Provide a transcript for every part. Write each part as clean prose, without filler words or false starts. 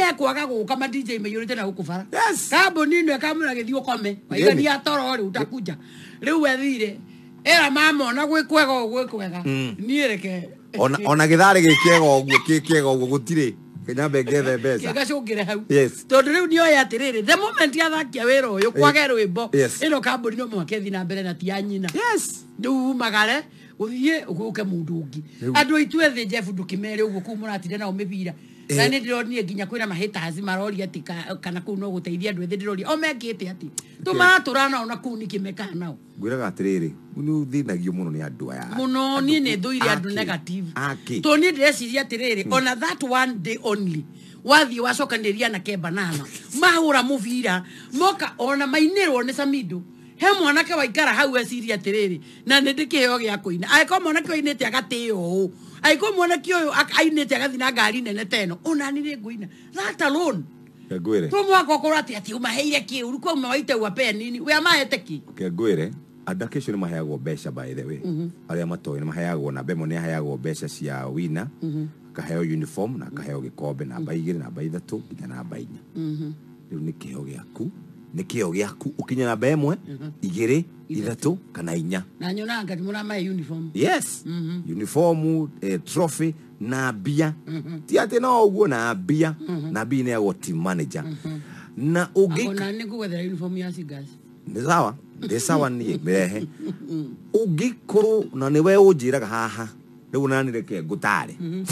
kwaga guka ma DJ meyurite na gukubara kambuni ino ekamura githio kome waigani atoro ri utakuja riu wethire era mama na gwikwega gwikwega niereke ona githari gikiega oguo kikiega oguo gutire kenyambe ngethe mbeca gacungire hau tondu riu nio ya atiriri the moment athakia wira uyu kwage rwimbo ino kambuni no mwakethi na mbere na ti anyina riu magare uthie uguke mundu ungi andu itwethi Jeff ndukimere uguo kumura atire na umibira na ni ndironie nginya kwina mahitazi marori ati kana ku no guteithia andu ethi ndiroria o mekite ati tumaraturana ona ku nikimeka nao gwiraga atiriri unu thinagio muno ni andu aya muno ni ne thuire andu negative to ni ndeciria atiriri ona that one day only wathi wacokanĩria na kebanana mahura muvira moka ona mainirwo ni Samido he mwanake waikara hau eciria atiriri na nĩ ndĩkĩheo gĩa kũina aiko mwanake oinĩte agatĩo ũũ aiko mwanake ũyũ ainĩte agathi na ngari nene teno ona nĩ ngũina that alone ngwire to mwako korati ati umaheire kiuru kwa umewaite wape nini we amahete ki ngwire adakesho ni maheagwo mbeca by the way aria matoĩ ni maheagwo na bemo ni aheagwo mbeca cia wina kaheo uniform na kaheo gikombe na baigire na baithatu nginya na bainya riu ni kĩo gĩaku ukinya na bemwe igire ithatu kana inya na nyona ngati muramae uniform yes uniform trophy na bia ti ati no uguo na bia na bia ni ya team manager na ugi ona ni kugwethera uniform ya Sigas ni sawa ni merehe ugi kuru na ni we unjiraga haha riu nani reke ngutare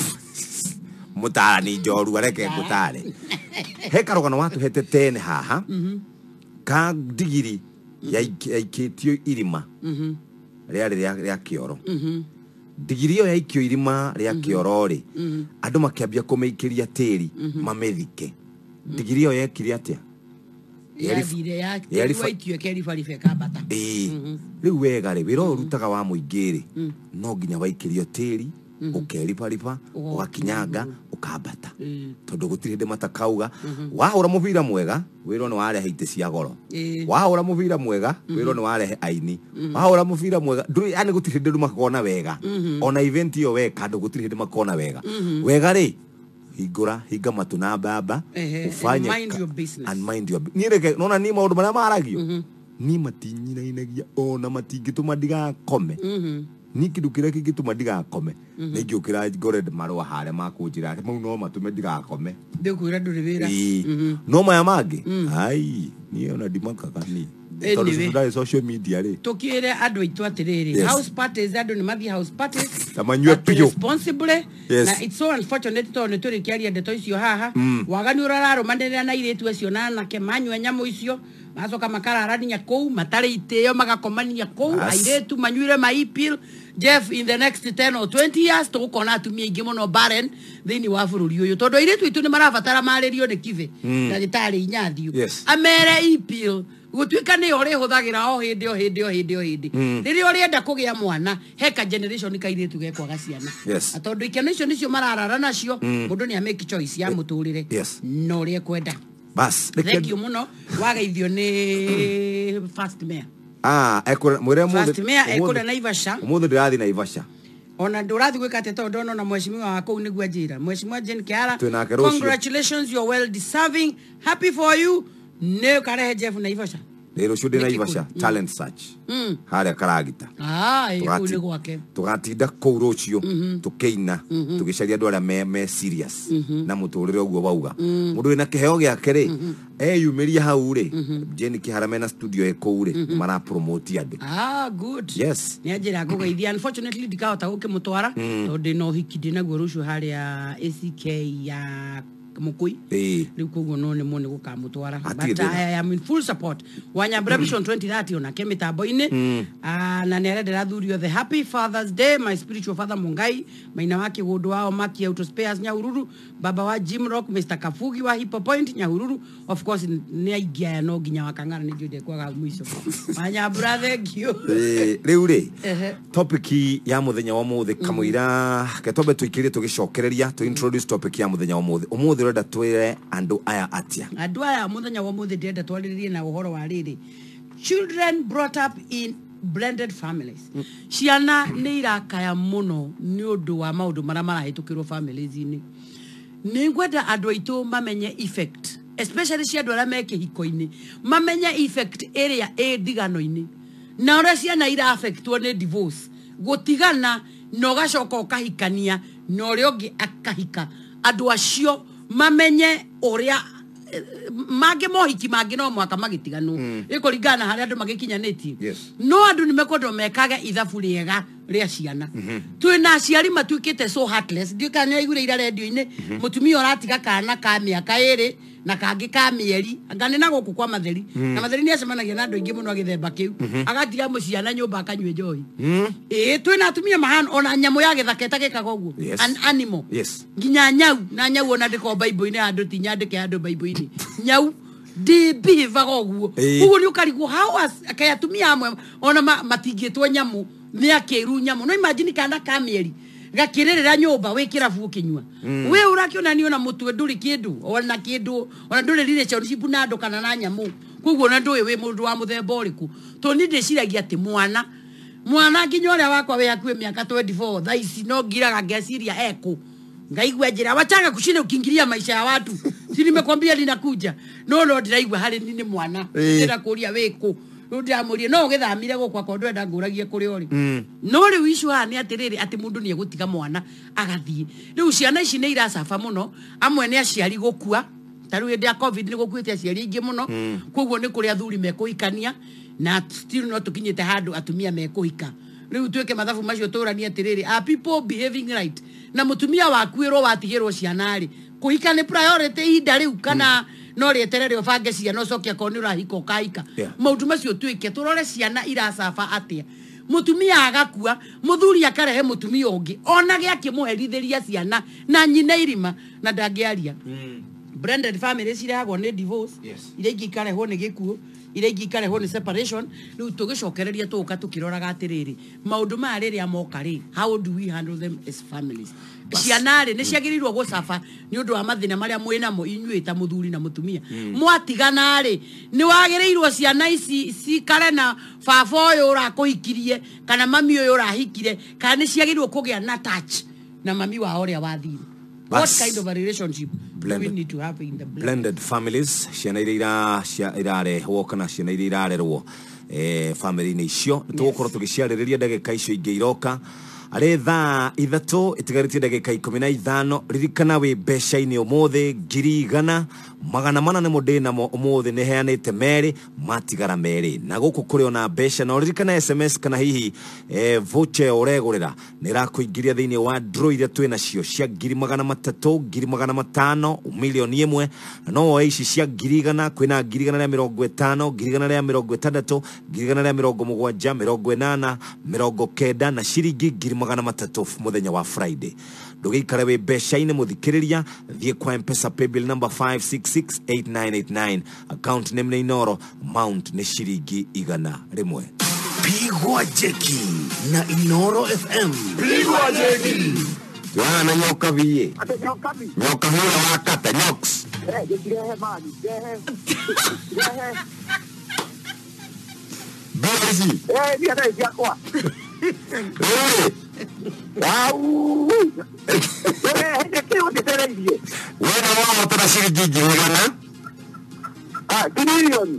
mutara ni njoru areke ngutare he karogano watu hete tene haha ka digiri yaikitio irima ria kioro digiri yo yaikio irima ria kioro ri andu makiambia kumeikiria tiri mamethike digiri yo yekire atia waitio keri farife kabata riu wega ri wira urutaga wa muingiri no nginya waikirio tiri ukeriparipa ugakinyanga ukambata tondu gutiri hinde matakauga wahura muvira mwega wiro ni warehe ite cia goro wahura muvira mwega wiro ni warehe aini wahura muvira mwega nduri yani gutiri hinde makona wega ona event yo weka ndu gutiri hinde makona wega wega ri hinga matu na baba ufanye and mind your nireke nona ni maundu maria maragio ni matinyinainagia ona matingituma ndigakome ni kindu kiria kingituma ndigakome ni ngiukira ngore marua hare makunjira ati mau no matume ndigakome ndikwira nduri wira no maya mangi ai ni ona ndimakaga ni anyway, social media ri tukire andu aitu atiriri house parties andu ni mathi house parties tamanywe pio responsibly na it's so unfortunate to ne turi kiaria ndeto icio haha wagani urararo manderera na iretu acio na nake manywe nyamo icio macoka makararania kou matari iteo magakomania kou airetu manyuire maipil Jeff in the next 10 or 20 years to kona atumia ingi muno barren thini wa bururi uyu tondu airetu itu ni marabatara maririo ni kive na gitari inyathio amere ipil gutuika ni ore huthagira o hindi riria urienda kugia mwana heka generation kairetu gekwaga ciana tondu ikeno icio nicio mararara nacio mundu ni make choice ya muturire no rie kwenda bas thank you muno wageithio ni first mayor ekura mwire mundu first mayor ekura Naivasha mundu ndirathi Naivasha ona ndurathi gwika teto ndono na mheshimiwa wako niguo njira mheshimiwa Jane Kiara congratulations, you are well deserving, happy for you ne karehe Jeff Naivasha rero shude Naivasha talent search haria karagita ikune gwake tugatinda kuu rucio tukeina tugicaria andu aria me serious na muturire uguo wauga mundu wina kiheo giake ri eyumiria hau ri Jane Kihara mena studio ekuu ri mara promote andu good yes ni ajira gugeithia unfortunately dikahota gukimutwara tondu no hikindi naguo rucio haria ACK ya mukui riu koguo no nimo ni gukamutwara but I am in full support Wanyambura Vision 2030 ona kemitambo-ini na nerendera thurio the happy Father's Day my spiritual father Mungai maina wake gundu wao Maki Auto Spares Nyahururu baba wa Jim Rock Mr Kafugi wa Hippo Point Nyahururu of course ni aigia no ginya wakangara ni jude kwaga mwiso Wanyambura thank you riu ri topic ya muthenya wa muthi kamuira ketobe tuikirie tugicokereria to introduce topic ya muthenya wa muthi renda twire andu aya atia andu aya muthenya wa muthi ndenda twaririe na uhoro wa riri children brought up in blended families ciana ni irakaya muno ni undu wa maundu maria marahitukirwo families ini ningwenda andũ aitũ mamenye effect, especially cia andũ arĩa me kĩhiko-inĩ, mamenye effect ĩrĩa ĩ ndigano-inĩ na ũrĩa ciana ira affectwo nĩ divorce, gũtigana na ũgacoka ũkahikania na ũrĩa ũngĩ akahika. Andũ acio mamenye ũrĩa mangĩ mohiki mangĩ no mwaka magĩtiganwo ĩkũringana harĩa andũ magĩkinyanĩtie. No andũ nĩmekwendwo mekage ithabu rĩega rĩa ciana. Twĩna aciari matuĩkĩte so heartless. Ndiũ kana nĩwaiguire ira redio-inĩ mũtumia ũratiga kana ka mĩaka 2 na kangĩ ka mĩeri, anga nĩ na gũkũ kwa Matheri, na Matheri nĩ acemanagia na andũ aingĩ mũno agĩthemba kĩu, agatiga mũciana nyũmba akanyue njohi. Twĩna atumia mahana ona nyamũ ya gĩthaka ĩtagĩkaga ũguo, an animal. Nginya nyau, na nyau ona ndĩko Bible-inĩ andũ ti nyandĩke andũ Bible-inĩ. Nyau ndĩbivaga ũguo. Ũguo nĩ ũkarigwo how aka atumia amwe ona matingĩtwo nyamũ nĩ akĩru nyamũ. No imagine kana ka mĩeri gakirerera nyumba we kirabu kinywa we urakiona ni ona mutwe nduri kindu ona kindu ona nduri relationship na andu kana na nyamu kuguo na ndui we mundu wa muthemba uriku to ni ndiciragia ati mwana nginya uria wakwa we akue miaka 24 thaici no ngiraga ngeciria eko ngaigwa njira wachaga kushinda ukiingilia maisha ya watu si nimekwambia linakuja no ndiraigwa hari ni mwana ndira kuria weko Rudamurie no githamire gukwa ko ndwenda nguragie kuri ori no ri wishu hani atiriri ati mundu ni egutiga mwana agathie riu ciana ici ni iracafa muno amwe ni aciari gukua taru hindi ya covid ni gukuite aciari ingi muno koguo ni kuri athuri mekuikania na still no tukinyite handu atumia mekuika riu tweke mathabu macio turani atiriri are people behaving right na mutumia wakuirwo watigirwo ciana ri kuhika ni priority hinda riu kana no rieterere obange ciana ucokia koni urahika ukaika maundu macio twike turore ciana iracafa atia mutumia agakua muthuri akarehe mutumia ungi ona giakimuherithiria ciana na nyina irima na ndangiaria blended families irehagwo ni divorce ire ingi ikarehwo ni gikuo ire ingi ikarehwo ni separation riu tugicokereria tuka tukiroraga atiriri maundu ma riria moka ri how do we handle them as families ciana ri ni ciagirirwo gucafa ni undu wa mathina maria mwina mo inyuita muthuri na mutumia mwatigana ri ni wagirirwo ciana ici cikare na baba uyu urakuhikirie kana mami uyu urahikire kana ni ciagirirwo kugia na touch na mami wa uria wathire. What kind of a relationship do we need to have in the blended families? Ciana iria irarehwo kana ciana iria irarerwo family-inĩ icio nĩtũgũkorwo tũgĩciarĩrĩria ndagĩka icio ingĩ iroka arĩ thaa 3 itigarĩtie ndagĩka 15 ririkana wĩ mbeca-inĩ ũmũthĩ 100 magana mana nĩmo ndĩnamo ũmũthĩ nĩheanĩte merĩ matigara merĩ na gũkũ kũrĩ ona mbeca na ririkana SMS kana hihi voucher ũregũrĩra nĩrakũingĩria thĩinĩ wa draw iria twĩnacio cia 300,000 500,000 milioni 1 no oe ici cia 100,000 kwĩna 150,000 160,000 170,000 80,90 na ciringi 300,000 muthenya wa Friday. Ndũgĩikare wĩ mbeca-inĩ mũthikĩrĩria thiĩ kwa M-Pesa paybill number 5668989 account name nĩ Inoro amount nĩ ciringi 100 Pigwa jeki na Inoro FM pigwa jeki wana nyoka vie nyoka hura wakata nyoks Gehe mani gehe Bezi ni hata yakwa Wow! Hende kio nitereirie. Wewe wao tuna shilingi 100 bilioni.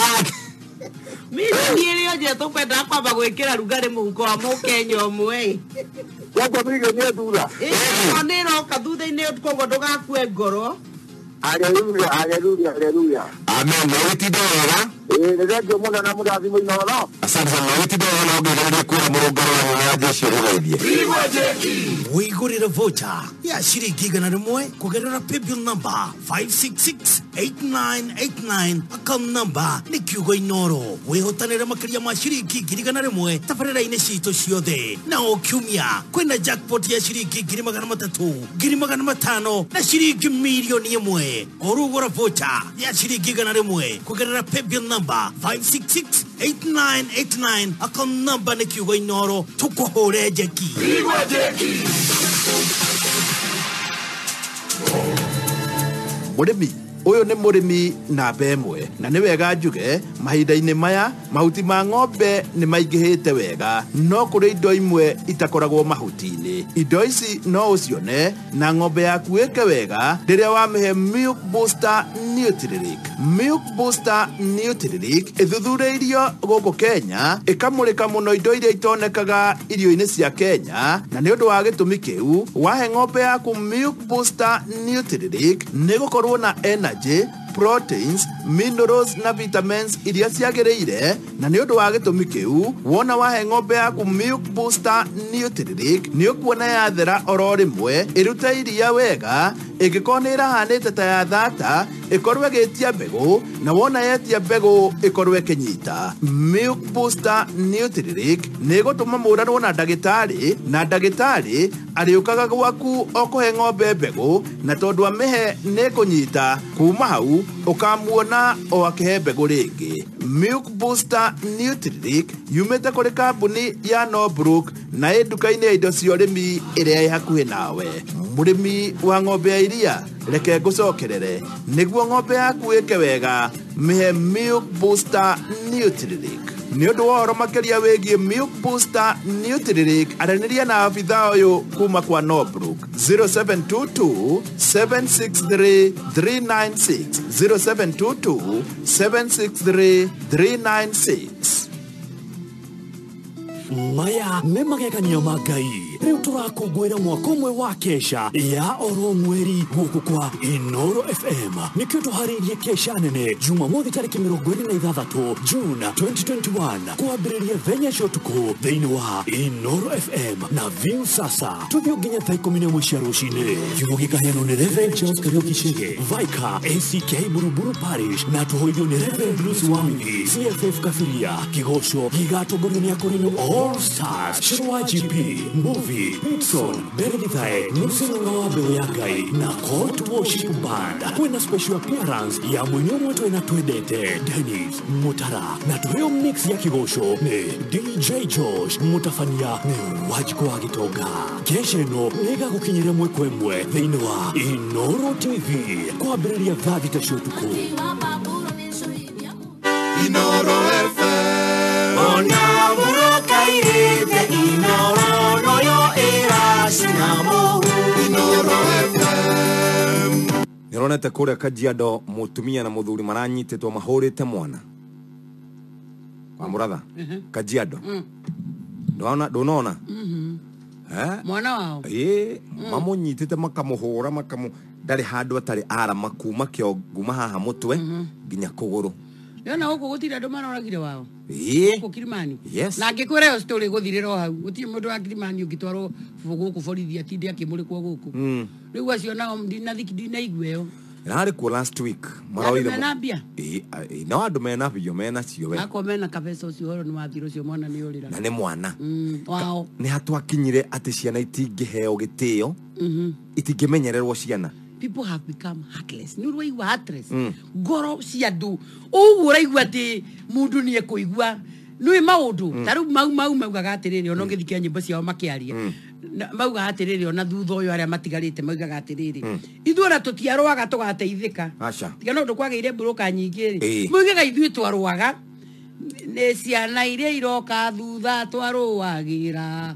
Milioni ile je tupenda kwamba gwikira rugari muhuko wa Mukenya umwe. Yako milioni ya dola. Onero kathutha-ini kogo ndugakue ngoro. Hallelujah, hallelujah, hallelujah. Amen. Wetidora. Ndio mwana na muda azimo Inoro. Asante sana. Wetidora na ngere kwa murugoro wa jeshi rugaidia. Pigwa jeki. Wigurira voucher ya shiringi 100 kugerera paybill number 5668989 account number ni kiugo Inoro. Wihotanira makiria ma shiringi 100 tabarĩra-inĩ citũ ciothe na okiumia kwĩna jackpot ya shiringi 300,000 500,000 na shiringi milioni 1 orugora voucher ya shiringi 100 kugerera paybill number 5668989 account number ni kiugo Inoro tukuhũre jeki. Pigwa jeki. Mũrĩmi uyu ni murimi namba ĩmwe na nĩ wega njuge mahinda-inĩ maya mahuti ma ng'ombe nĩ maingĩhĩte wega no kũrĩ indo imwe itakoragwo mahuti-inĩ. Indo ici no ũcione na ng'ombe yaku ĩke wega rĩrĩa wamĩhe Milk Booster Nutrilink. Milk Booster Nutrilink ĩthuthureirio gũkũ Kenya ĩkamũrĩka mũno indo iria itonekaga irio-inĩ cia Kenya, na nĩ ũndũ wa gĩtũmi kĩu wahe ng'ombe yaku Milk Booster Nutrilink nĩ gũkorwo na energy, proteins, minerals na vitamins iria ciagĩrĩire, na nĩ ũndũ wa gĩtũmi kĩu wona wahe ng'ombe yaku Milk Booster Nutrilink nĩ ũkuona yathera oro rĩmwe ĩrute iria wega, ĩngĩkorwo nĩ ĩrahanĩte ta ya thata ĩkorwo ĩgĩtia mbegũ, na wona yetia mbegũ ĩkorwo ĩkĩnyita. Milk Booster Nutrilink nĩ gũtũma mũranwo na ndagĩtarĩ, na ndagĩtarĩ arĩũkaga gwaku o kũhe ng'ombe mbegũ, na tondũ amĩhe nĩ kũnyita kuma hau ũkamuona o akĩhe mbegũ rĩngĩ. Milk Booster Nutrilink yumĩte kũrĩ kambuni ya Norbrook na ĩ nduka-inĩ ya indo cia ũrĩmi ĩrĩa ĩ hakuhĩ nawe. Mũrĩmi wa ng'ombe ya iria reke ngũcokerere, nĩguo ng'ombe yaku ĩke wega mĩhe Milk Booster Nutrilink. Nĩ ũndũ wa ũhoro makĩria wĩgiĩ Milk Booster Nutrilink aranĩria na abithaa ũyũ kuma kwa Norbrook 0722 763 396 0722 763 396. Maya nĩ magegania ma Ngai. Rĩu tũrakũngũĩra mwaka ũmwe wa kesha ya oro mweri gũkũ kwa Inoro FM. Nĩkĩo tũharĩirie kesha nene Jumamothi tarĩki 26 June 2021 kwambĩrĩria thenya cia ũtukũ thĩinĩ wa Inoro FM na View Sasa. Tũthiĩ nginya thaa 11 cia rũcinĩ. Kiugo gĩkaheanwo nĩ Reverend Charles Kariuki Chege, Vicar ACK Buruburu Parish, na tũhoithio nĩ Reverend Bruce Wamini, CFF Kafiria. Kĩgoco gĩgatongorio nĩ akũrinũ All Stars, Shirwa GP, Movie, Pitson, Benedictae, Musinga wa Mbeo ya Ngai na Court Worship Band. Kwena special appearance ya mwenye mwetu na twendete Dennis Mutara, na tuyo mix ya kigosho ni DJ Josh Mutafania ni wajiko wa Gitonga. Kesha ino nega kukinyire mwekwe mwe thĩinĩ wa Inoro TV kwa mbĩrĩria ya thaa thita cia ũtukũ. Inoro FM Ona muroka irete Inoro noyo era sinamo Inoro FM. Nironete kũrĩa Kajiado mũtumia na mũthuri maranyitĩtwo mahũrĩte mwana wa mũratha Kajiado. Ndũnona mwana wao mamunyitĩte makamũhũra ndarĩ handũ atarĩ arama kuma kĩonguma haha mũtwe nginya kũgũrũ. Yona huko gutira ndo manoragire wao. Huko Kilimani. Yes. Na ngikwira yo story guthirira hau. Gutire mundu wa Kilimani ungitwarwo guku borithi atinde akimurikwo guku. Riu acio nao ndina igweyo. Nari ku last week maroire menabia. No andu menabio menacio we. Akomena kabesa ucio horo ni wathiro ucio mwana ni urira. Na ni mwana. Wao. Ni hatwakinyire ati ciana itingiheo gitio. Itingimenyererwo ciana. People have become heartless. Ni urwaigua heartless. Ngoro cia ndu. Ugu uraigua ati mundu ni ekuigua. Nui maundu. Taru maugaga atiriri ono ngithikia nyimbo ciao makiaria. Mauga atiriri ona thutha uyu aria matigarite maugaga atiriri. Ithuora tutiarwaga tugateithika. Tiga no ndukwageire buroka nyingi ri. Maugaga ithui twarwaga. Ne ciana iria iroka thutha twarwagira.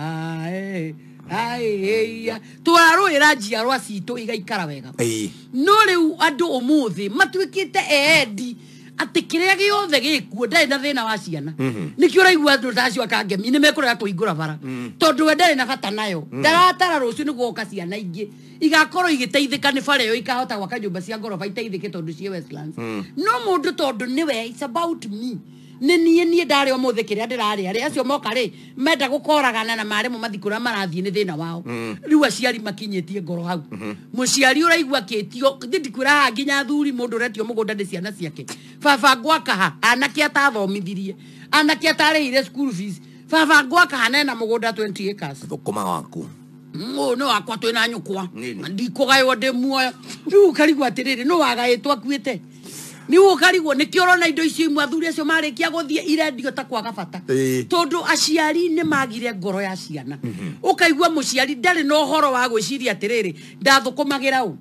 Twarũĩra njiarwa citũ igaikara wega. No rĩu andũ ũmũthĩ matuĩkĩte endi atĩ kĩrĩa gĩothe gĩkuo ndarĩ na thĩna wa ciana. Nĩkĩo ũraigua andũ tacio akangemi nĩmekũrega kũhingũra bara tondũ we ndarĩ na bata nayo. Ndaratara rũciũ nĩgũgoka ciana ingĩ igakorwo igĩteithĩka nĩ bara ĩyo ikahota gwaka nyũmba cia ngoroba iteithĩke tondũ ciĩ Westlands. No mũndũ tondũ nĩwe it's about me. Niĩ ndarĩ ũmũthĩ kĩrĩa ndĩrarĩa rĩ acio moka rĩ menda gũkoragana na maremo mathikũra marathiĩ nĩ thĩna wao. Rĩu aciari makinyĩtie ngoro hau. Mũciari ũraigua kĩtio ndikwĩra nginya athuri mũndũ ũretio mũgũnda nĩ ciana ciake. Baba gwaka ha anake atathomithirie anake atarĩire school fees. Baba gwaka hanena mũgũnda 20 acres. Thũkũma waku no wakwa twĩna nyũkwa ndikũgaywo ndĩ muoyo. Rĩu karigwo atĩrĩrĩ no wagaĩtwo akuĩte. Ni ukarigwo nĩ kĩoro na indo icio imwe athuri acio marĩkia gũthiĩ irendio ta kwaga bata tondu aciari nĩ magire ngoro ya ciana. Ukaigua mũciari ndarĩ na ũhoro wa gwĩciria atĩrĩrĩ ndathũkũmagĩra ũ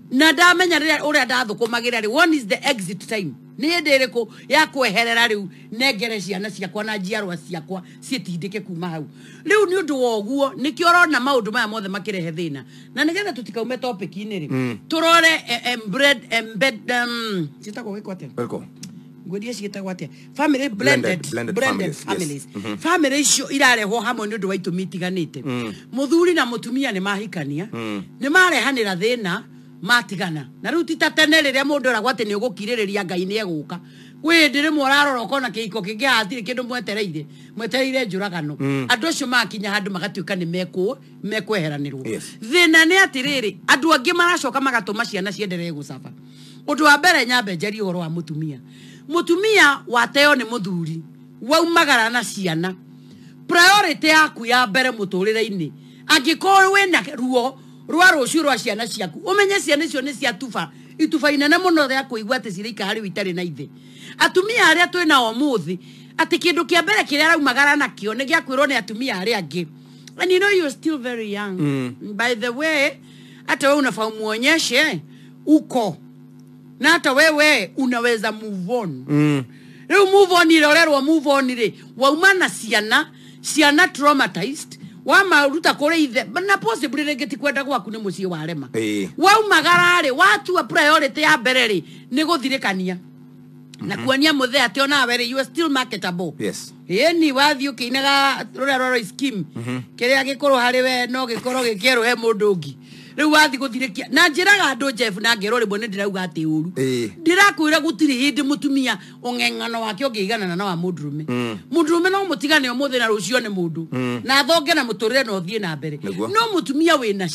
na ndamenya rĩrĩa ũrĩa ndathũkũmagĩra rĩ when is the exit time nĩ ndĩ rĩkũ ya kweherera rĩu nengere ciana ciakwa na njiarwa ciakwa ciĩtindĩke kuma hau rĩu nĩ ũndũ wa ũguo nĩkĩo ũrona maũndũ maya mothe makĩrehe thĩna na nĩgetha tũtikaume topic-inĩ rĩ tũrore embed ciĩtagwo gĩkwo atĩa ngwĩrie ciĩtagwo atĩa family blended families family icio irarehwo hamwe nĩ ũndũ wa itũmi itiganĩte mũthuri na mũtumia nĩ mahikania nĩ marehanĩra thĩna matigana na rĩu ti ta tene rĩrĩa mũndũ eragwo atĩ nĩ ũgũkirĩrĩria Ngai nĩ egũka gwĩ ndĩ rĩmwe ũrarora ũkona kĩhiko kĩngĩ hatirĩ kĩndũ mwetereire njũragano andũ acio makinya handũ magatuĩka nĩ mekweheranĩrwo thĩna nĩ atĩrĩrĩ andũ angĩ maracoka magatũma ciana cienderee gũcaba ũndũ wa mbere nyambe njarie ũhoro wa mũtumia wateo nĩ mũthuri waumagara na ciana priority yaku ya mbere mũtũrĩre-inĩ angĩkorwo wĩna ruo rwa rũciũ rwa ciana ciaku umenye ciana icio nĩ cia ituba inene mũno rĩa kũigua atĩ ciraika harĩ itarĩ na ithe atumia arĩa twĩna ũmũthĩ atĩ kĩndũ kĩa mbere kĩrĩa raumagara nakĩo nĩ gĩakwĩrwo nĩ atumia arĩa angĩ and you know you're still very young by the way hata wewe unafaa muonyeshe uko na hata wewe unaweza move on leo move on ile orerwa move on ile waumana ciana traumatized wamaruta kũrĩ ithe na possibly rĩngĩ kwenda gwaku nĩ mũciĩ warema waumagara rĩ watu wa priority ya mbere rĩ nĩ gũthirĩkania na kuonia mũthee atĩ onawe rĩ you are still marketable ni wathi ũkĩinaga rũrĩa scheme kĩrĩa gĩkorwo harĩ we no gĩkorwo gĩkĩerwo he mũndũ ũngĩ rĩu wathi gũthirĩkia na njĩraga andũ Jeff na ngero rĩmwe nĩ ndĩrauga atĩ ũru ndĩrakwĩra gũtirĩ hĩndĩ mũtumia ũng'eng'ano wake ũngĩiganana na wa mũndũrũme no mũtigane ũmũthĩ na rũciũ nĩ mũndũ na thonge na mũtũrĩre na ũthiĩ na mbere no mũtumia wĩna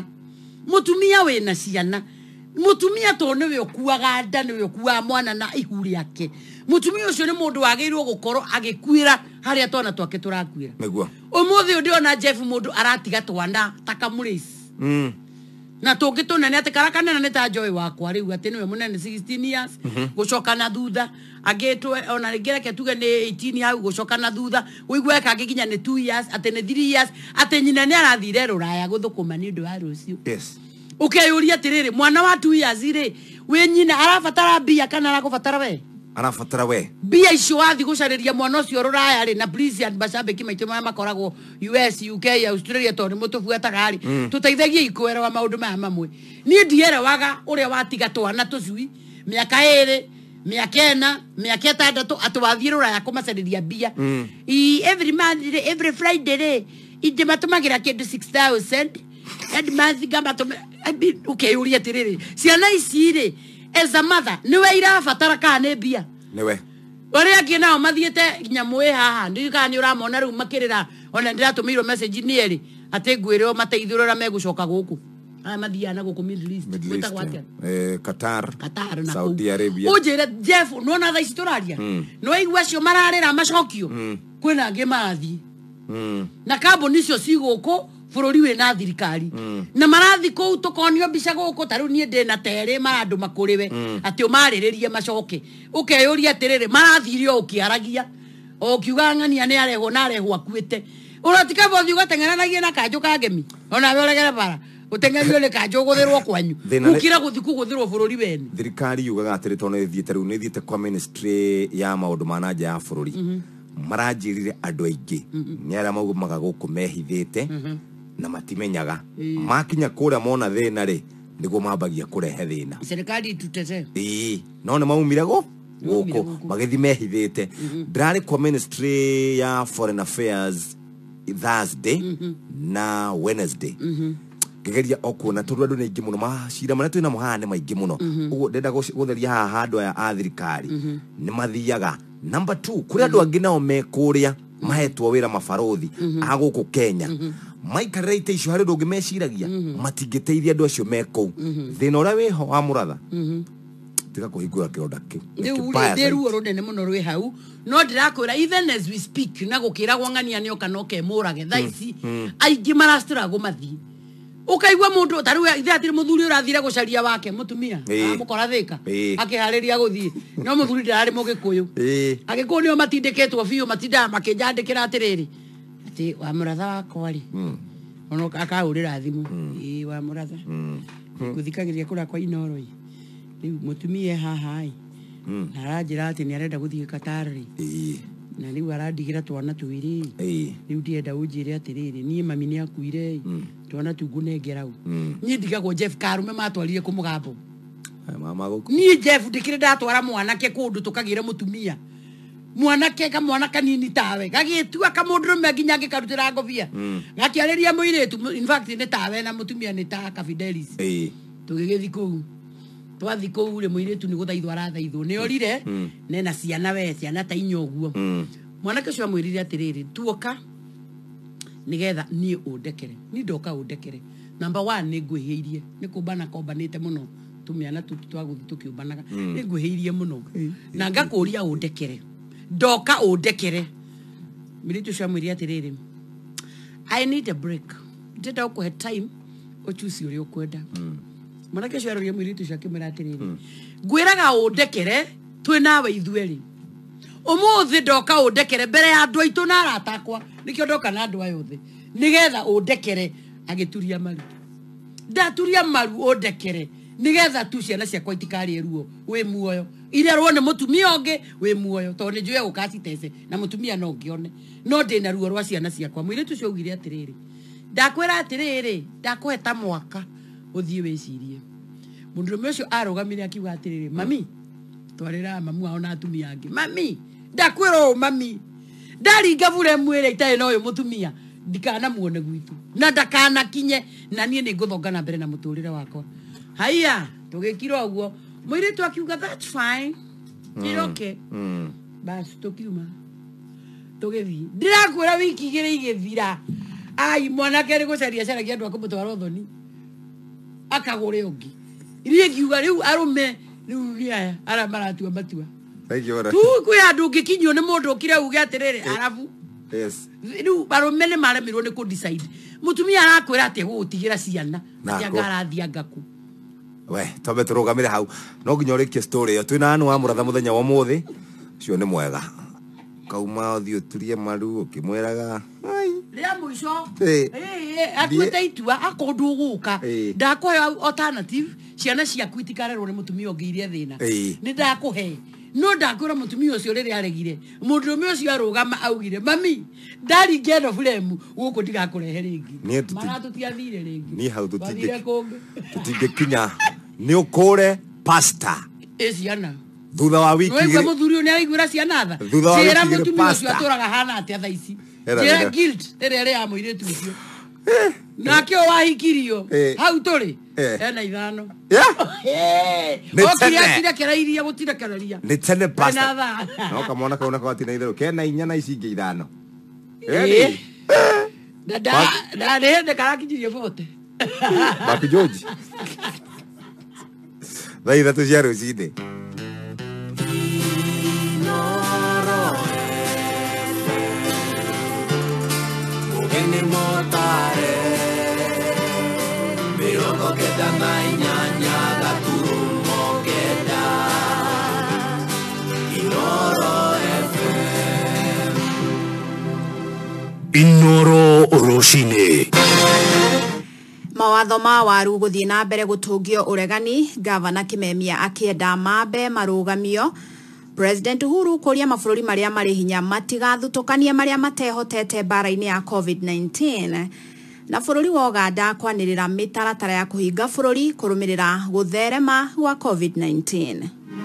ciana mũtumia to nĩwe ũkuaga nda nĩwe ũkuaga mwana na ihu rĩake mũtumia ũcio nĩ mũndũ wagĩrĩirwo gũkorwo agĩkuĩra harĩa twana twake tũrakuĩra ũmũthĩ ũndĩ ona Jeff mũndũ aratiga twana takamũrĩci na tũngĩtũnene atĩ karakanena nĩ ta Joy wakwa rĩu atĩ nĩwe mũnene 16 years gũcoka na thutha agĩtwe ona rĩngĩ reke tuge nĩ 18 hau gũcoka na thutha ũigwe kangĩ nginya nĩ 2 years atĩ nĩ 3 years atĩ nyina nĩ arathire rũraya gũthũkũma nĩ ũndũ wa rũciũ ukeyũria atĩrĩrĩ mwana wa 2 years rĩ we nyina arabatara mbia kana arabatara we arabatara we mbia icio wathi gũcarĩria mwana ũcio rũraya rĩ na please and mashabiki maitũ maya makoragwo US UK Australia tondũ mũtũbuataga rĩ tũteithagie ikwero wa maũndũ maya mamwe niĩ ndierewaga ũrĩa watiga twana tũcui mĩaka 2 mĩaka 4 mĩaka 6 atũwathiĩ rũraya kũmacarĩria mbia every month every Friday rĩ inde matũmagĩra kĩndũ 6000 and month gamatũme ukeyũria atĩrĩrĩ ciana ici rĩ as a mother niwe irabatara kana mbia niwe ũrĩa angĩ nao mathiĩte nyamũ haha ndika nĩ ũramona rĩu makĩrĩra ona ndiratũmĩirwo message nĩ erĩ atĩ ngwĩrwo mateithũrĩra megũcoka gũkũ mathiana gũkũ Middle East gwĩtagwo atĩa Qatar na Saudi Arabia ũnjĩre Jeff nona thaa ici tũraria no igua acio mararĩra macokio kwĩna angĩ marathiĩ na kambuni icio cigũkũ bũrũri wĩna thirikari na marathi kũu tũkonio mbica gũkũ tarĩu niĩ ndĩ na terĩ marandũ makũrĩwe atĩ ũmarĩrĩrie macoke ũkeyũria atĩrĩrĩ marathirio ũkĩaragia ũkiuga ng'ania nĩ arehwo na arehwo akuĩte ũratika bothi ũgateng'eranagie na kanjũ ka ngemi onawe ũregere bara ũteng'erio nĩ kanjũ ũgũthĩrwo kwanyu ũkira gũthi kũgũthĩrwo bũrũri wene thirikari yugaga atĩrĩ tondũ nĩthiĩte rĩu nĩthiĩte kwa ministry ya maũndũ ma nanja ya bũrũri maranjĩrire andũ aingĩ nĩ arĩa maumaga gũkũ mehithĩte na matimenyaga makinya kũrĩa mona thĩna rĩ nĩguo mambagia kũrehe thĩna serikali tutete no nĩ maumire gũkũ magĩthi mehithĩte ndarĩ kwa ministry ya foreign affairs Thursday na Wednesday gegeria okuona tondũ andũ nĩ aingĩ mũno macira marĩa twĩna mũhaha nĩ maingĩ mũno ũguo ndenda gũtheria haha handũ aya a thirikari nĩ mathiaga number 2 kũrĩ andũ angĩ nao me kũrĩa mahetwo wĩra mabarothi a gũkũ Kenya maikarĩra ite icio harĩ ndũngĩ meciragia matingĩteithia andũ acio me kũu thĩna ũrĩa wĩho wa mũratha tiga kũhingũra kĩronda kĩu rĩu ruo rũnene mũno rwĩ hau no ndĩrakwĩra even as we speak na gũkĩragwo ng'ania nĩ oka no kemũrage thaa ici aingĩ maracitũragwo mathiĩ ukaigua mũndũ tarĩu ithe atĩrĩ mũthuri ũrathire gũcaria wake mũtumia amũkora thĩka akĩharĩria gũthiĩ no mũthuri ndararĩ mũgĩkũyũ agĩkũyũ nĩo matindĩkĩtwo biũ matindaga makĩnjandĩkĩra atĩrĩrĩ atĩ wa mũratha wakwa rĩ ona akahũrĩra thimũ wa mũratha kuthikagiria kura kwa Inoro riu mutumia haha na arajira ati ni arenda guthie Katari na riu arandigira twana twiri riu ndienda unjire atiriri nie mami ni akuire twana tungunengera u nie ndigagwo Jeff Karume matwarire ku mugambo mama goku nie Jeff ndikire ndatwara mwanake kundu tukagire mutumia mwanake ka mwanaka nini tawe gagitua ka mundurume nginya ngikarutira ngobia gakiareria muiretu in fact ni tawe na mutumia ni ta ka Fidelis tugigithi ku twathi ku ri muiretu ni guthaithwa arathaithwo ni orire nena ciana we ciana ta inyoguo mwanake cio amwirire atiriri tuoka nigetha ni undekere ni ndoka undekere number 1 ni ngwihiirie ni kumbana kombanite muno tumiana twaguthi tukiumbanaga ni ngwihiirie muno na ngakuria undekere ndoka undekere miritu cio amwirire atiriri I need a break ndenda ukuhe time uchusi uri ukwenda mwanake cio aroria miritu cio akimera atiriri ngwiraga undekere twi nawe ithueri umuthi ndoka undekere mbere ya andu aitu na aratakwa nikio ndoka na andu ayothe nigetha undekere agituria maru ndaturia maru undekere nigetha tu ciana ciakwa itikari eruo wi muoyo ire ruo ni mutumia onge wi muoyo to ni njue ukacitece na mutumia no ngione no ndina ruo rwa ciana ciakwa mwire tu cio ugire atiriri ndakwira atiriri ndakweta mwaka uthie wicirie mundurume ucio arugamire akiuga atiriri mami twarira mamu ao na atumia angi mami ndakwira mami ndaringa bure mwire itae no yo mutumia ndikana muone gwitu na ndakana kinye na nie ni nguthongana mbere na muturire wakwa haiya tugikira uguo mwire tu akiuga that's fine ni okay bas tukiuma tugethi ndirakwira wiki igire igithira ai mwanake ri gucaria caragia andu akumutwara uthoni akagure ungi irie kiuga riu arume riu ria ara maratua matua tu kwi andu ngikinywo ni mundu ukire uge atiriri arabu yes riu barume ni maremirwo ni ku decide mutumia arakwira ati gutigira ciana ngarathia ngaku we tobe turugamire hau no nginya urikie story yo twina anu wa muratha muthenya wa muthi cio ni mwega kauma uthi uturie maru ukimweraga ai ria muico atuite itua akondu guka ndakuhe alternative ciana ciaku itikarerwo ni mutumia ungiirie thina ni ndakuhe no ndakwira mutumia ucio riri aregire mundurume ucio arugama augire mami ndari ngeno frame guku ndigakurehe ringi maratutia-thire ringi ni hau tutingikinya ni ukure pasta ciana thutha wa wiki wewe muthuri ni araigwira ciana tha cira mutumia ucio aturaga hana atia thaici cira guilt riri ya muire tu ucio nake wahikirio hau turi ena ithano okira kerairia gutira keraria ni tene pasta no kamona kauna kwa tina ithiru kena inya na ici ingi ithano da de karakijirie vote Baki George vai da tu cia rucinde Ugeni motare Mirongo keda na inyanya gaturumo keda Inoro FM Inoro Oroshine Mawatho ma waru guthie na mbere gutungio uregani gavana Kimemia akienda mambe marugamio President Uhuru kuria mabũrũri maria mari hinya matigathutũkanie maria matehotete bara-ini ya COVID-19 na bũrũri wa Uganda kwanĩrĩra mĩtaratara ya kũhinga bũrũri kũrũmĩrĩra gũtherema gwa COVID-19.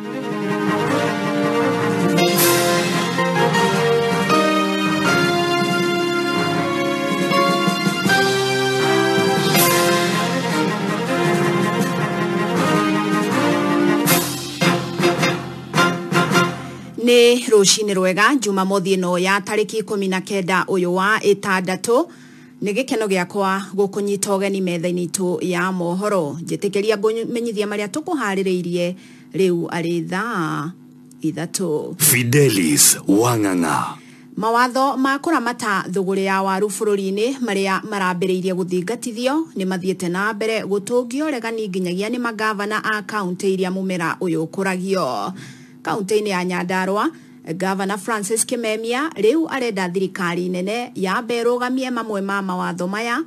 Ni rucini rwega Jumamothi no ya tariki 19 uyu wa itandatu ni gikeno giakwa gukunyita ugeni metha-ini tu ya mohoro njitikiria ngumenyithia maria tukuhaririirie riu ari thaa 3 Fidelis Wanganga Mawatho ma kuramata thuguri ya waru bururi-ini maria marambiriirie guthingatithio ni mathiete na mbere gutungio regani nginyagia ni magavana a county iria mumera uyu kuragio kaunti-ini ya Nyandarua Governor Francis Kimemia riu arenda thirikari nene ya berugamie mamwe ma mawatho maya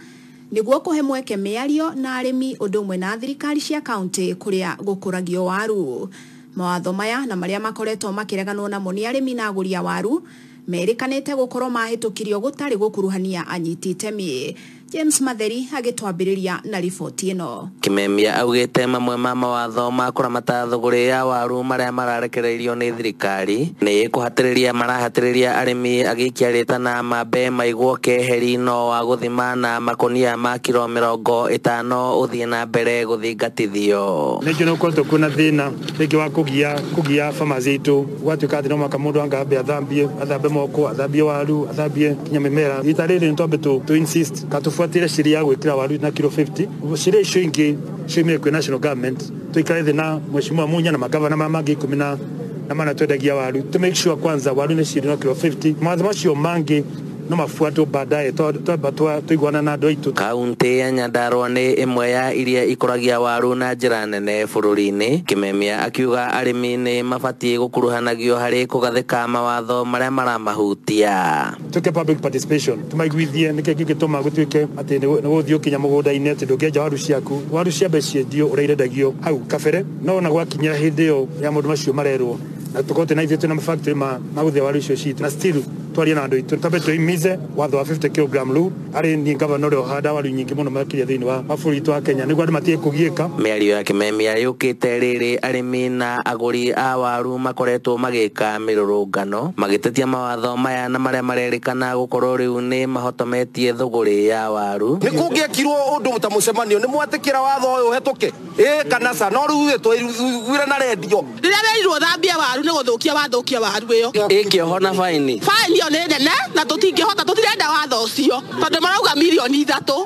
niguo kuhe mweke miario na arimi undu umwe na thirikari cia county kuria gukuragio waru. Mawatho maya na maria makoretwo makireganwo namo ni arimi na aguri a waru merikanite gukorwo mahitukirio gutari gukuruhania anyiti itemi. James Matheri agitwambiriria na riboti ino. Kimemia augite mamwe ma mawatho ma kuramata thuguri ya waru maria mararekereirio ni thirikari ni kuhatiriria marahatiriria arimi agikiarita na mambe maigwo keheri no wa guthima na makonia ma kilo 50 uthie na mbere guthingatithio. Niki no kwanto kuna thina niki wa kugia farmers itu watu kati no makamundu angabe athambie moko athambie waru athambie nyamemera itariri ntombe to insist fuatire sheria gwikira waru na kilo 50 sheria icio ingi ciumire kwi national government tuikare thina mheshimiwa Munya na magavana mangi 10 na mana twendagia waru to make sure kwanza waru ni ciringi na kilo 50 mawatho macio mangi no mafuato baadaye tuigwana na andu aitu. Kaunti ya Nyandarua ni imwe ya iria ikuragia waru na njira nene bururi-ini. Kimemia akiuga arimi ni mabatie gukuruhanagio hari kugathika mawatho maria maramahutia. Tuke public participation tumaiguithie nike gigituma gutuike ati ni guthio kinya mugunda-ini ati ndukenja waru ciambe ciendio urairendagio hau kabere no na gwakinya hindi iyo ya mundu macio marerwo na tukote na ithuĩ twĩna factory maguthia waru icio citũ na still twaria na andũ itũ tũtambe tũimize watho wa 50 kg rĩu arĩ ni gavana ũrĩa ũhanda waru nyingĩ mũno makĩria thĩinĩ wa mabũrũri wa Kenya nĩguo andũ matige kũgiĩka. Mĩario ya Kimemia yũkĩte rĩrĩ arĩmi na agũri a waru makoretwo magĩka mĩrũrũngano magĩtetia mawatho maya na marĩa marerĩkana gũkorwo rĩu nĩ mahotometie thũgũrĩ ya waru. Nĩ kũngĩekirwo ũndũ ta mũcemanio nĩ mwatĩkĩra watho ũyũ hetũke kana sa no rĩu twĩiguire na redio rĩrĩa wĩrirwo thambia waru nĩ gũthũkia waru ĩyo ĩkĩoho na faini ĩyo nĩ nene na tũtingĩhota tũtirenda watho ũcio tondũ marauga milioni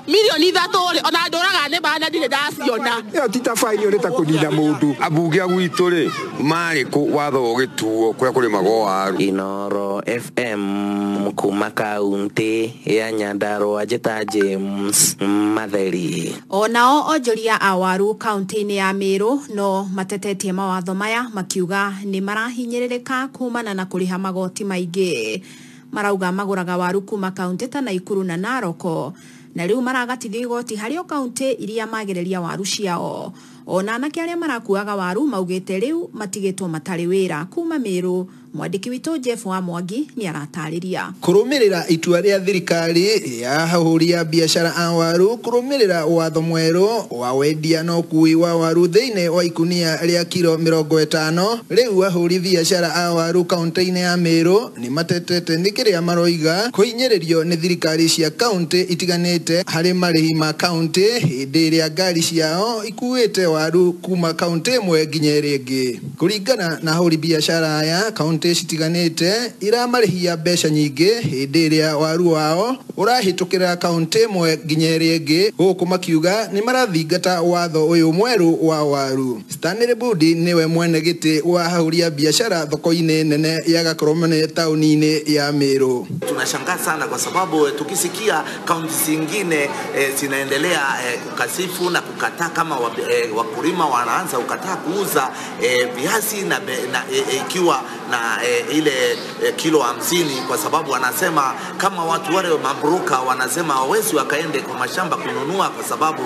3 ona ndũraga nĩ bana ndirĩ ndaciona ĩyo ti ta faini ĩyo nĩ ta kũnina mũndũ ambunge a gwitũ rĩ marĩ kũ watho ũgĩtuo kũrĩa kũrĩmagwo waru. Inooro FM kuma kaunti ya Nyandarua njĩta James Matheri. Onao onjoria a waru kaunti-inĩ ya Meru no matetetie mawatho maya makiuga nĩ marahinyĩrĩrĩka kumana na kũrĩha magoti maingĩ. Marauga magũraga waru kuma kaunti ta Naikuru na Narok na rĩu maragatithio igoti harĩ kaunti iria magereria waru ciao. Ona anake arĩa marakuaga waru maugĩte rĩu matigĩtwo matarĩ wĩra. Kuma Meru, mwandĩki witũ Jeff wa Mwangi nĩ aratarĩria. Kũrũmĩrĩra itua rĩa thirikari ya ahũri a biacara a waru kũrũmĩrĩra watho mwerũ wa wendia na ũkui wa waru thĩinĩ wa ikunia rĩa kilo 50, rĩu ahũri biacara a waru kaunti-inĩ ya Meru nĩ matetete nĩ kĩrĩa maroiga kũhinyĩrĩrio nĩ thirikari cia kaunti itiganĩte harĩ marĩhi ma kaunti hĩndĩ ĩrĩa ngari ciao ikuĩte waru kuma kaunti ĩmwe nginya ĩrĩa ĩngĩ. Kũringana na ahũri biacara aya kaunti citiganĩte iramarĩhia mbeca nyingĩ hĩndĩ ĩrĩa waru wao ũrahĩtũkĩra kaunti ĩmwe nginya ĩrĩa ĩngĩ, gũkũ makiuga nĩ marathingata watho ũyũ mwerũ wa waru. Stanley Budi niwe mwene gĩtĩ wa ahũri a biashara thoko-inĩ nene ya Gakoromane tauni-inĩ ya Meru. Tunashangaa sana kwa sababu tukisikia kaunti zingine zinaendelea kukasifu na kukataa kama wakulima wanaanza kukataa kuuza viazi na ikiwa na ile kilo 50 kwa sababu wanasema kama watu wale mabroka wanasema hawezi wakaende kwa mashamba kununua kwa sababu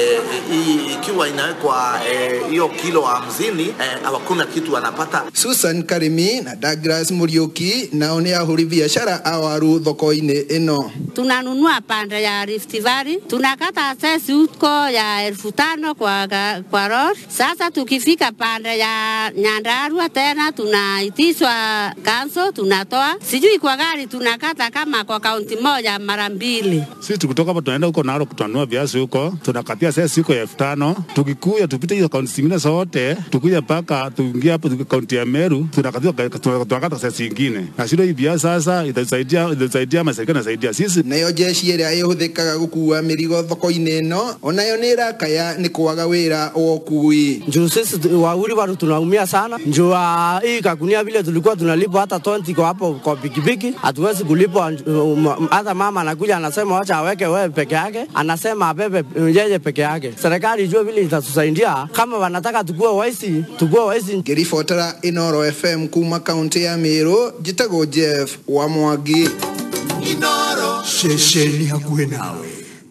ikiwa inawekwa hiyo kilo 50 hakuna kitu wanapata. Susan Karimi na Douglas Muriuki nao ni ahũri biashara a waru thoko-inĩ ĩno. Tunanunua panda ya Rift Valley, tunakata sesi huko ya 1500 kwa lori. Sasa tukifika panda ya Nyandarua tena tunaitishwa kanso, tunatoa sijui kwa gari tunakata kama kwa kaunti moja mara 2. Sisi tukitoka hapa tunaenda huko Narok kutanua viazi huko, tunakatia sesi huko ya 5000. Tukikuja tupite hizo kaunti zingine zote, tukuja paka tuingia hapo kaunti ya Meru, tunakata sesi nyingine. Na sio hii viazi sasa itasaidia maserikali inasaidia sisi. Nayo jeshi ĩrĩa ĩhũthĩkaga gũkua mĩrigo thoko-inĩ ĩno onayo nĩ ĩrakaya nĩ kwaga wĩra wa ũkui. Njoo sisi waru tunaumia sana. Njoo hii kagunia vile tulikuwa tunalipa hata 20 kwa hapo kwa pikipiki, hatuwezi kulipa. Hata mama anakuja anasema acha aweke wewe peke yake, anasema abebe yeye peke yake. Serikali ijue vile itatusaidia kama wanataka tukue waisi. Ngĩribotera Inooro FM kuma kaunti ya Meru, njĩtagwo Jeff wa Mwangi. Inooro shesheni hakuhe nawe.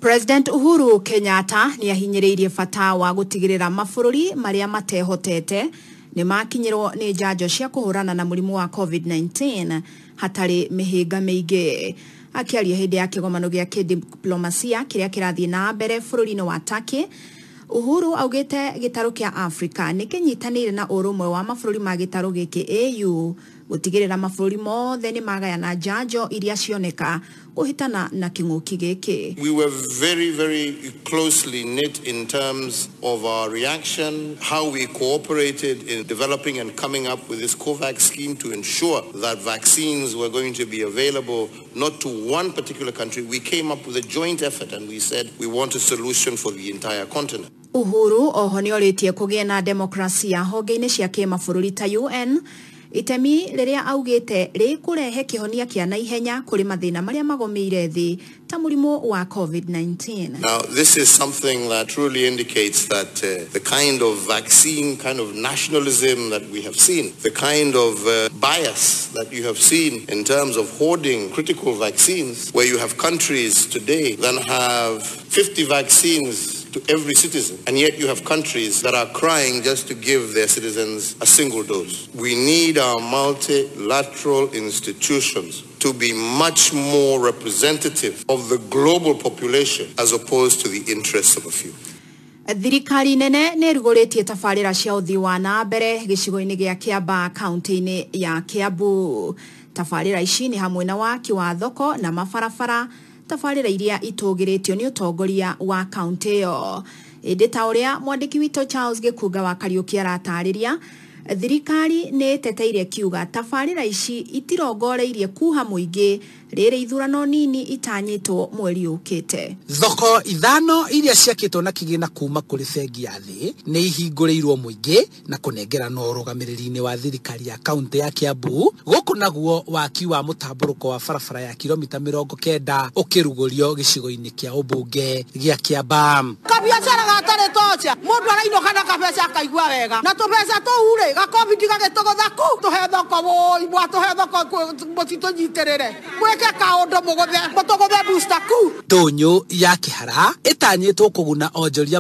President Uhuru Kenyatta ni ahinyiriirie bata wa gutigirira mabũrũri maria matehotete ni makinyirwo ni njanjo cia kuhurana na mũrimũ wa COVID-19 hatari mihinga miingi. Akiaria hindi ya kigomano gia kidiplomasia kiria kirathie na mbere bũrũri-inĩ wa Turkey, Uhuru augite gitaro kia Africa ni kinyitanire na urumwe wa mabũrũri ma gitaro giki AU gutigirira mabũrũri mothe ni magayana njanjo iria cioneka kuhitana na king'uki giki. We were very, very closely knit in terms of our reaction, how we cooperated in developing and coming up with this COVAX scheme to ensure that vaccines were going to be available not to one particular country. We came up with a joint effort and we said we want a solution for the entire continent. Uhuru oho ni oritie kugia na demokrasia honge-ini cia kimabũrũri ta UN itemi riria augite ri kurehe kihonia kia naihenya kuri mathina maria magomeire thi ta mũrimũ wa COVID-19. Now this is something that truly indicates that the kind of vaccine, kind of nationalism that we have seen, the kind of bias that you have seen in terms of hoarding critical vaccines, where you have countries today that have 50 vaccines to every citizen, and yet you have countries that are crying just to give their citizens a single dose. We need our multilateral institutions to be much more representative of the global population as opposed to the interests of a few. Thirikari nene nĩ rugũrĩtie tabarĩra cia ũthii wa na mbere gĩcigo-inĩ gĩa Kiambaa kaunti-inĩ ya Kiambu. Tabarĩra ici nĩ hamwe na waki wa thoko na mabarabara, tabarĩra iria itũgĩrĩtio nĩ ũtongoria wa kaunti ĩyo. Ĩndĩ ta ũrĩa mwandĩki witũ Charles Gĩkunga wa Kariũki aratarĩria, thirikari nĩ ĩteteire kiuga tabarĩra ici itirongoreirie kuha mũingĩ rĩrĩ ithurano nini itanyĩtwo mweri ũkĩte. Thoko ithano iria ciakĩtwo na kĩgĩna kuma kũrĩ bengi ya thĩ nĩ ihingũrĩirwo mũingĩ na kũnengerana ũrũgamĩrĩri-inĩ wa thirikari ya kaunti ya Kiambu. Gũkũ naguo waki wa mũtambũrũko wa barabara ya kilomita 90 ũkĩrugũrio gĩcigo-inĩ kĩa ũmbunge gĩa Kiambaa. Kabiacara gatarĩ tocha mũndũ arainoka na kabeca akaigua wega na tũbeca tũu-rĩ ga-COVID gagĩtũgũtha kũ tũhe thoko woi bwa tũhe thoko mũtitũnyitĩrĩre gwĩke kaũndũ mũtũgũthe booster kũ. Ndũnyũ ya Kĩhara ĩtanyĩtwo kũguna onjoria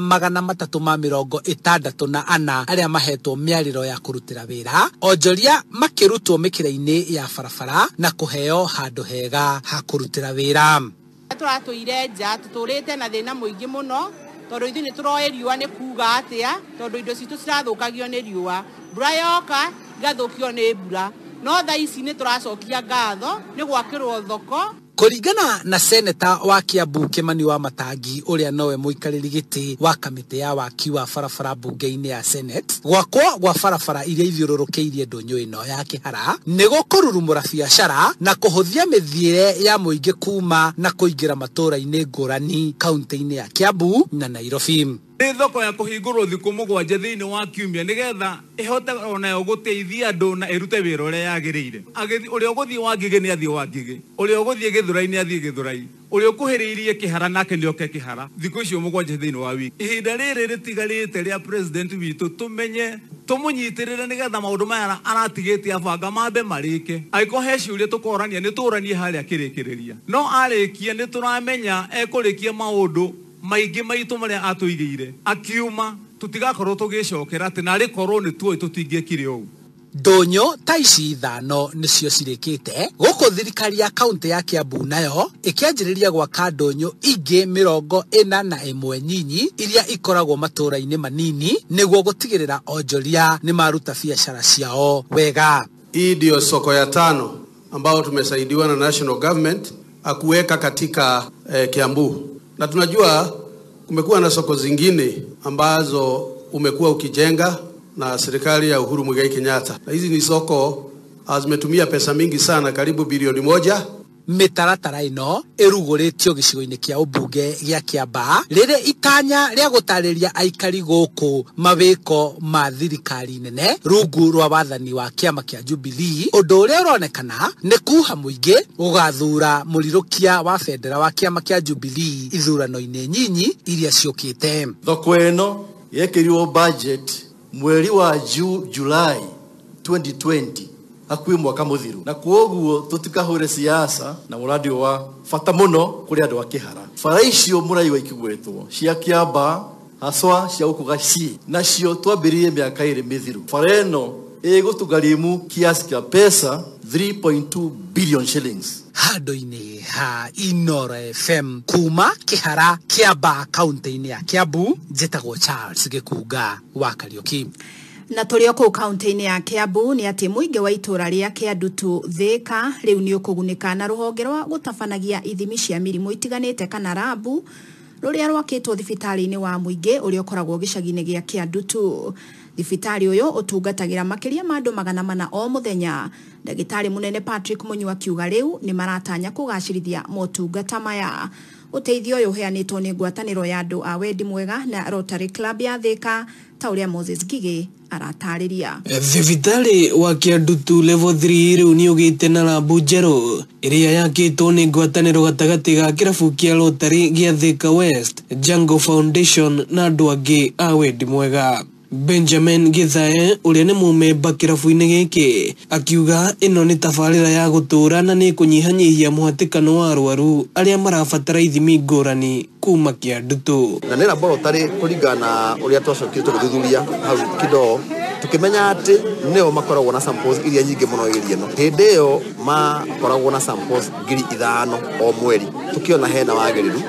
364 arĩa mahetwo mĩarĩro ya kũrutĩra wĩra, onjoria makĩrutwo mĩkĩra-inĩ ya barabara na kũheo handũ hega ha kũrutĩra wĩra. Tũratũire nja tũtũrĩte na thĩna mũingĩ mũno tondũ ithuĩ nĩ tũroĩ riũa nĩ kuga atĩa tondũ indo citũ cirathũkagio nĩ riũa, mbura yoka igathũkio nĩ mbura, no thaa ici nĩ tũracokia ngatho nĩ gwakĩrwo thoko. Kũringana na seneta wa Kiambu Kimani Wamatangi ũrĩa nowe mũikarĩri gĩtĩ wa kamĩtĩ ya waki wa barabara mbunge-inĩ ya Senate, gwakwo gwa barabara iria ithiũrũrũkĩirie ndũnyũ ĩno ya Kĩhara nĩ gũkũrurumũra biacara na kũhũthia mĩthiĩre ya mũingĩ kuma na kũingĩra matũũra-inĩ ngũrani kaunti-inĩ ya Kiambu na Nairobi. Nĩ thoko ya kũhingũrwo thikũ mũgwanja thĩinĩ wa kiumia nĩgetha ĩhote onayo gũteithia andũ na ĩrute wĩra ũrĩa yagĩrĩire. Ũrĩa ũgũthiĩ Wangigĩ nĩ athiĩ Wangigĩ, ũrĩa ũgũthiĩ Gĩthũrai nĩ athiĩ Gĩthũrai, ũrĩa ũkuhĩrĩirie Kĩhara nake nĩ oke Kĩhara thikũ icio mũgwanja thĩinĩ wa wiki. Ihinda rĩrĩ rĩtigarĩte rĩa president witũ tũmenye tũmũnyitĩrĩre nĩgetha maũndũ maya aratigĩte abanga mambe marĩke. Angĩkorwo he ciũria tũkorania nĩ tũranie harĩa akĩrĩkĩrĩria, no arĩkia nĩ tũramenya ekũrĩkia maũndũ maingĩ maitũ marĩa atũigĩire akiuma tutigakorwo tũgĩcokera atĩ narĩ korwo nĩ tuoĩ tũtingĩekire ũũ. Ndũnyũ ta ici ithano nĩcio cirĩkĩte gũkũ thirikari ya kaunti ya Kiambu nayo ĩkĩanjĩrĩria gwaka ndũnyũ ingĩ 41 nyinyi iria ikoragwo matũũra-inĩ manini nĩguo gũtigĩrĩra onjoria nĩ maruta biacara ciao wega. Hii ndio soko ya 5 ambao tumesaidiwa na national government akuweka katika Kiambu. Na tunajua kumekuwa na soko zingine ambazo umekuwa ukijenga na serikali ya Uhuru Muigai Kenyatta. Na hizi ni soko zimetumia pesa mingi sana, karibu bilioni 1. Mĩtaratara ĩno ĩrugũrĩtio gĩcigo-inĩ kĩa ũmbunge gĩa Kiambaa rĩrĩ itanya rĩa gũtarĩria aikari gũkũ mawĩko ma thirikari nene rungu rwa wathani wa kĩama kĩa Jubilee, ũndũ ũrĩa ũronekana nĩ kuha mũingĩ gũgathura mũrirũkia wa bendera wa kĩama kĩa Jubilee ithurano-inĩ nyinyi iria ciũkĩte. Thoko ĩno yekĩrirwo budget mweri wa July 2020 hakuhĩ mwaka mũthiru na kuoguo tutikahure siasa na muradi wa bata muno kuri andu a Kihara. Bara icio muraigua ikigwetwo cia Kiamba haswa cia ukugaci nacio twambĩrĩirie mĩaka ĩrĩ mĩthiru. Bara ĩno ĩgũtũgarimu kiasi kĩa pesa 3.2 billion shillings. Handu-inĩ ha Inoro FM kuma Kihara Kiamba kaunti-inĩ ya Kiambu, njĩtagwo Charles Gĩkunga wa Kariuki. Na tũrĩ kũu kaunti-inĩ ya Kiambu nĩ atĩ mũingĩ wa itũra rĩa Kĩandutu Thĩka rĩu nĩ ũkũgunĩka na rũhonge rwa gũtabanagia ithimi cia mĩrimũ itiganĩte kana rabu rũrĩa rwakĩtwo thibitarĩ-inĩ wa mũingĩ ũrĩa ũkoragwo gĩcagi-inĩ gĩa Kĩandutu. Thibitarĩ ũyũ ũtungatagĩra makĩria ma andũ 400 o mũthenya. Ndagĩtarĩ mũnene Patrick Mũnyua akiuga rĩu nĩ maratanya kũgacĩrithia motungata maya. Ũteithio ũyũ ũheanĩtwo nĩ ngwatanĩro ya andũ a wendi mwega na Rotary Club ya Thĩka ta ũrĩa Moses Ngigĩ aratarĩria. Thibitarĩ wa Kĩandutu level 3 rĩu nĩ ũgĩte na labu njerũ ĩrĩa yakĩtwo nĩ ngwatanĩro gatagatĩ ga kĩrabu kĩa Rotary gĩa Thĩka West, Jungle Foundation na andũ angĩ a wendi mwega. Benjamin Githae ũrĩa nĩ mũmemba kĩrabu-inĩ gĩkĩ akiuga ĩno nĩ tabarĩra ya gũtũra na nĩ kũnyihanyihia mũhatĩkano wa arwaru arĩa marabatara ithimi ngũrani kuma Kĩandutu. Na nĩ laboratory kũringana na ũrĩa twacokire tũgĩthuthuria hau kidogo tukimenya atĩ nĩo makoragwo na samples iria nyingĩ mũno ĩrĩa ĩno. Hĩndĩ ĩyo makoragwo na samples 5,000 o mweri, tukiona hena wagĩrĩru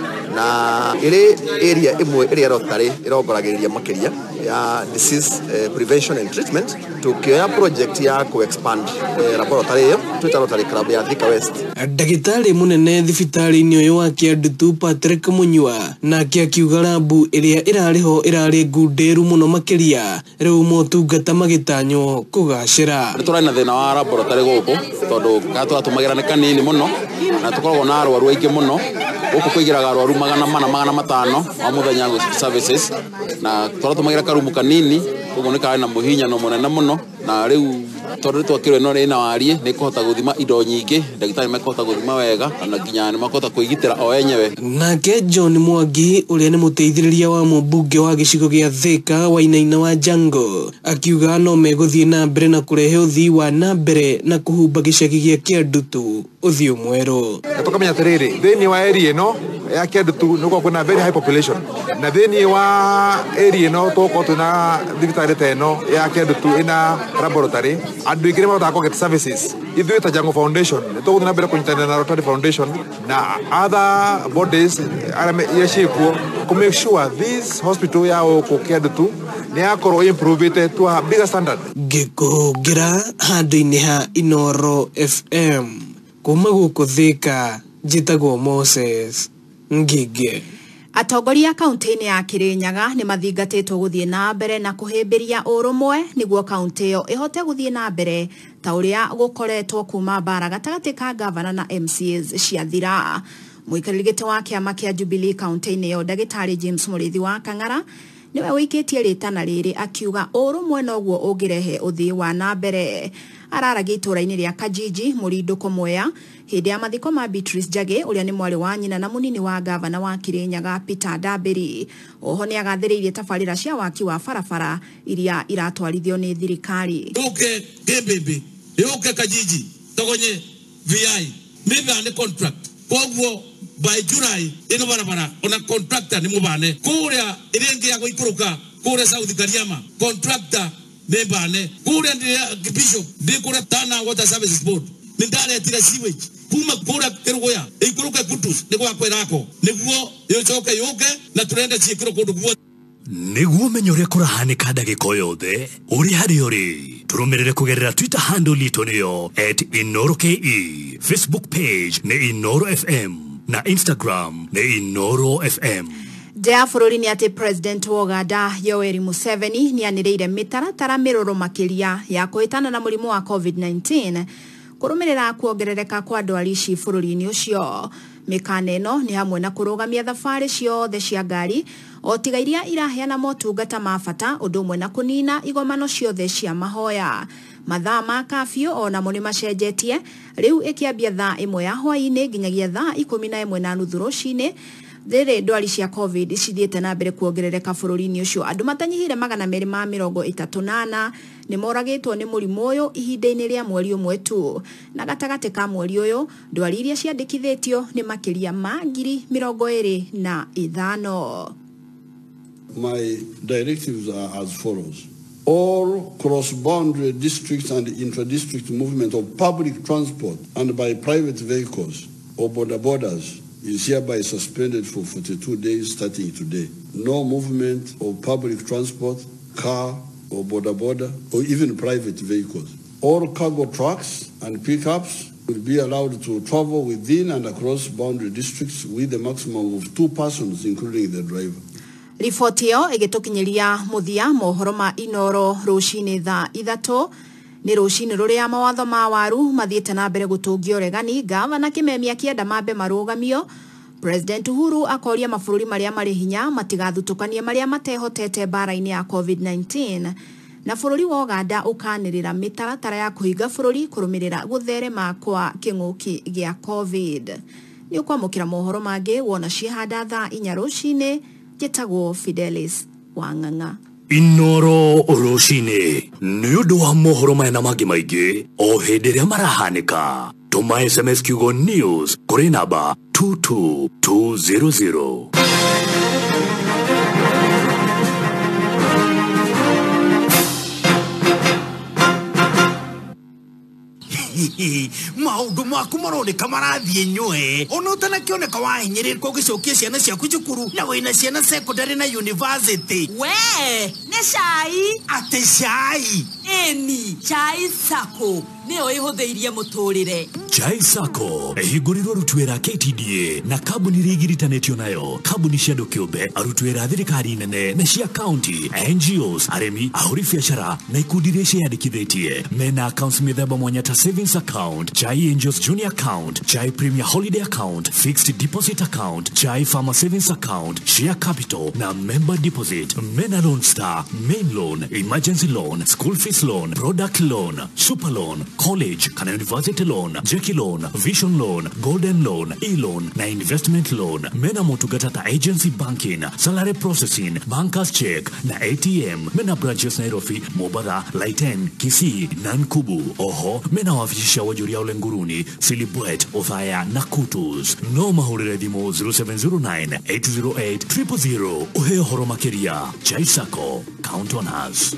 na ĩrĩ area ĩmwe ĩrĩa Rotary ĩrongoragĩrĩria makĩria ya disease prevention and treatment. Tukioya project ya expand laboratory ĩyo twĩta Rotary Club ya Thĩka West. Ndagĩtarĩ mũnene thibitarĩ-inĩ ũyũ wa Kĩandutu Patrick Mũnyua nake akiuga labu ĩrĩa ĩrarĩ ho ĩrarĩ ngundĩru mũno makĩria rĩu motungata magĩtanywo kũgacĩra. Nĩ tũrĩ na thĩna wa laboratory gũkũ tondũ tũratũmagĩra nĩ kanini mũno na tũkoragwo na arwaru aingĩ mũno. Gũkũ kũigĩraga arwaru 400-500 o mũthenya services na tũratũmagĩra karumu kanini, koguo nĩ karĩ na mũhihinyano mũnene mũno na rĩu tondũ twakĩrwo ĩno rĩ na wariĩ nĩ kũhota gũthima indo nyingĩ, ndagĩtarĩ makahota gũthima wega na nginya nĩ makahota kwĩgitĩra o enyewe. Nake John Mwangi ũrĩa nĩ mũteithĩrĩria wa mũmbunge wa gĩcigo gĩa Thĩka Wainaina wa Jungle akiuga no megũthiĩ na mbere na kũrehe ũthii wa na mbere na kũhumba gĩcagi gĩa Kĩandutu ũthiũ mwerũ. Tũkamenya atĩrĩrĩ, thĩinĩ wa area ĩno ya Kĩandutu nĩ gũkoragwo na very high population na thĩinĩ wa area ĩno tũkoragwo twĩna thibitarĩ ta ĩno ya Kĩandutu ĩna laboratory, andũ aingĩ nĩ mahotaga kũget services. Ithuĩ ta Jungle Foundation nĩ tũgũthiĩ na mbere kũnyitanĩra na Rotary Foundation na other bodies iria ciĩkuo to make sure this hospital ya gũkũ Kĩandutu nĩ yakorwo improved to a bigger standard. Ngĩkũngĩra handũ-inĩ ha Inoro FM kuma gũkũ Thĩka, njĩtagwo Moses Ngigĩ. Atongoria kaunti-inĩ ya Kirinyaga nĩ mathingatĩtwo gũthiĩ na mbere na kũhĩmbĩria ũrũmwe nĩguo kaunti ĩyo ĩhote gũthiĩ na mbere ta ũrĩa gũkoretwo kuma mbara gatagatĩ ka gavana na MCAs ciathira. Mũikarĩri gĩtĩ wa kĩama kĩa Jubilee kaunti-inĩ ĩyo Ndagĩtarĩ James Mũrĩithi wa Kang'ara niwe wĩkĩtie rĩtana rĩrĩ akiuga ũrũmwe noguo ũngĩrehe ũthii wa na mbere. Araragia itũra-inĩ rĩa Kajiji Mũrindũko Mwea hĩndĩ ya mathiko ma Beatrice Njagĩ ũrĩa nĩ mwarĩ wa nyina na mũnini wa gavana wa Kirinyaga Peter Ndambĩri. Oho nĩ agathĩrĩirie tabarĩra cia waki wa barabara iria iratwarithio nĩ thirikari. Yuke Kembembe, yuke Kajiji, Togonye, VI, mĩbane contract. Koguo by July ĩno barabara ona contractor nĩ mũbane. Kũrĩa ĩrĩngĩ ya gũikũrũka kũrĩa South Kariama contractor mĩbane. Kũrĩa Bishop ndĩkũrĩa Tana Water Services Board nĩndaretire sewage kuma kũrĩa Kĩrũgũya ĩikũrũke Kutus nĩ gwakwĩrako nĩguo ĩcoke yũke na tũrenda ciĩkĩrwo kũndũ guothe. Nĩguo ũmenye ũrĩa kũrahana ndagĩka yothe ũrĩ harĩa ũrĩ tũrũmĩrĩre kũgerera Twitter handle itũ nĩyo @InoroKE, Facebook page nĩ Inoro FM na Instagram nĩ Inoro FM. Nja bũrũri nĩ atĩ President wa Uganda Yoweri Museveni nĩ anĩrĩire mĩtaratara mĩrũrũ makĩria ya kũhĩtana na mũrimũ wa COVID-19 kũrũmĩrĩra kuongerereka kwa ndwari ici bũrũri-inĩ ũcio. Mĩkana ĩno nĩ hamwe na kũrũgamia thabarĩ ciothe cia ngari o tiga iria iraheana motungata ma bata ũndũ ũmwe na kũnina igomano ciothe cia mahoya. Mathaa ma kafio ona mo nĩ macenjetie rĩu ĩkĩambia thaa 1 ya hwaĩ-inĩ nginyagia thaa 11:30 rũcinĩ. Rĩrĩ ndwari cia COVID cithiĩte na mbere kuongerereka bũrũri-inĩ ũcio. Andũ matanyihire 238 nĩ moragĩtwo nĩ mũrimũ ũyũ ihinda-inĩ rĩa mweri ũmwe tu. Na gatagatĩ ka mweri ũyũ ndwari iria ciandĩkithĩtio nĩ makĩria ma 25,000. My directives are as follows. All cross-boundary district and intra-district movement of public transport and by private vehicles or borders is hereby suspended for 42 days starting today. No movement of public transport, car or border or even private vehicles. All cargo trucks and pickups will be allowed to travel within and across boundary districts with a maximum of 2 persons including the driver. Riboti ĩyo ĩgĩtũkinyĩria mũthia mohoro ma Inoro rũcinĩ thaa 3 nĩ rũcinĩ rũrĩa mawatho ma waru mathiĩte na mbere gũtũngio ũregani. Gavana Kimemia akĩenda mambe marũgamio. President Uhuru akoria mabũrũri marĩa marĩ hinya matigathutũkanie marĩa matehotete mbara-inĩ ya COVID-19 na bũrũri wa Uganda ũkanĩrĩra mĩtaratara ya kũhinga bũrũri kũrũmĩrĩra gũtherema kwa kĩng'ũki gĩa COVID. Nĩ ũkwamũkĩra mohoro mangĩ wona cihanda thaa 4 rũcinĩ. Jetagwo Fidelis Wang'ang'a. Inoro rũcinĩ nĩ ũndũ wa mohoro maya na mangĩ maingĩ o hĩndĩ ĩrĩa marahanĩka. Tũma SMS kiugo news kũrĩ namba 22200. Maundu maku maroneka marathiĩ nywe ona ũtanakĩoneka wahinyĩrĩrĩka ũgĩcokia ciana ciaku cukuru na wĩna ciana secondary na university. We nĩ cai atĩ cai eni chai sako nĩyo ĩhũthĩirie mũtũrĩre. Chai Sacco ĩhingũrirwo aruti wĩra KTDA na kambuni iria igiritanĩtio nayo, kambuni cia andũ kĩũmbe, aruti wĩra thirikari nene na cia county, NGOs, arĩmi, ahũri biacara na ikundi iria ciĩyandĩkithĩtie. Mena accounts mĩthemba mwanya ta savings account, Chai Angels Junior account, Chai Premier Holiday account, fixed deposit account, Chai Farmer savings account, share capital na member deposit. Mena Loan Star, main loan, emergency loan, school fees loan, product loan, super loan, college kana university loan, Jackie loan, vision loan, golden loan, e-loan na investment loan. Mena motugata ta agency banking, salary processing, bankers check na ATM. Mena branches Nairobi, Mombasa, Laiten, Kisii na Nkubu. Oho mena waficisha wajuria ule Nguruni, Silibwet, Othaya na Kutus. No mahurire thimo 0709 808 000. Uheo horo makeria. Chai Sacco, count on us.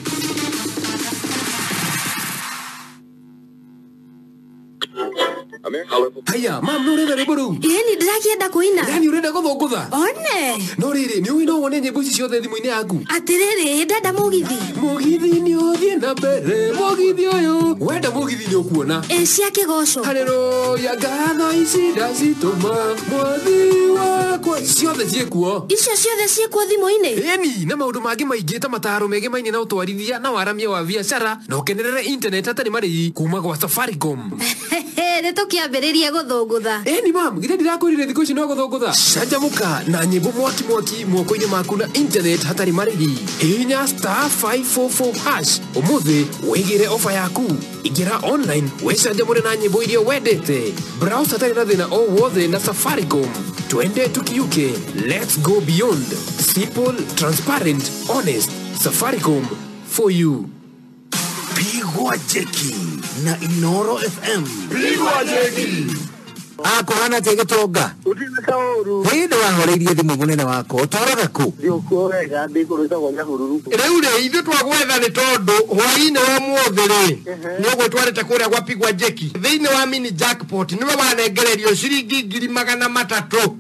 Haya, mam no renda rĩmbo rĩu. Ĩni ndĩrakĩenda kũina. Yani ũrenda gũthũngũtha? One. No rĩrĩ, nĩ ũĩ no wone nyĩmbo ici ciothe thimũ-inĩ yaku? Atĩrĩrĩ, ndenda mũgithi. Mũgithi nĩ ũthiĩ na mbere, mũgithi ũyũ. Wenda mũgithi nĩ ũkuona. Cia kĩgoco. Haleluya, ngatho ici ndacitũma, mwathi wakwa. Ciothe ciĩkuo. Icio ciothe ciĩkuo thimũ-inĩ? Ĩni, na maũndũ mangĩ maingĩ ta mataro megemainie na ũtwarithia na waramia wa biacara na ũkenerere internet atarĩ marĩhi kuma gwa Safaricom. Nĩ tũkĩambĩrĩria gũthũngũtha. Ĩni mam, githĩ ndirakwĩrire thikũ ici no gũthũngũtha. Canjamũka na nyĩmbo mwaki moko-inĩ maku na internet hatarĩ marĩhi. Hihinya *544# ũmũthĩ wĩgĩre ofa yaku. Ingĩra online wecanjamũre na nyĩmbo iria wendete. Browse hatarĩ na thĩna o wothe na Safaricom. Twende tukiuke. Let's go beyond. Simple, transparent, honest. Safaricom for you. Pigwa Jeki na Inoro FM. Pigwa Jeki. Akũhana tege tonga. Utina kaoru. Hĩndĩ wahoreirie thimũ mũnene wako ũtũraga kũ? Ndĩũkuo wega ndĩkũrũta gwa Nyahururu. Rĩu rĩ ithuĩ twagwetha nĩ tondũ hwaĩ-inĩ wa ũmũthĩ rĩ nĩũguo twarĩte kũrĩa gwa Pigwa Jeki thĩinĩ wa mini jackpot nĩwe wanengererio ciringi 300,000.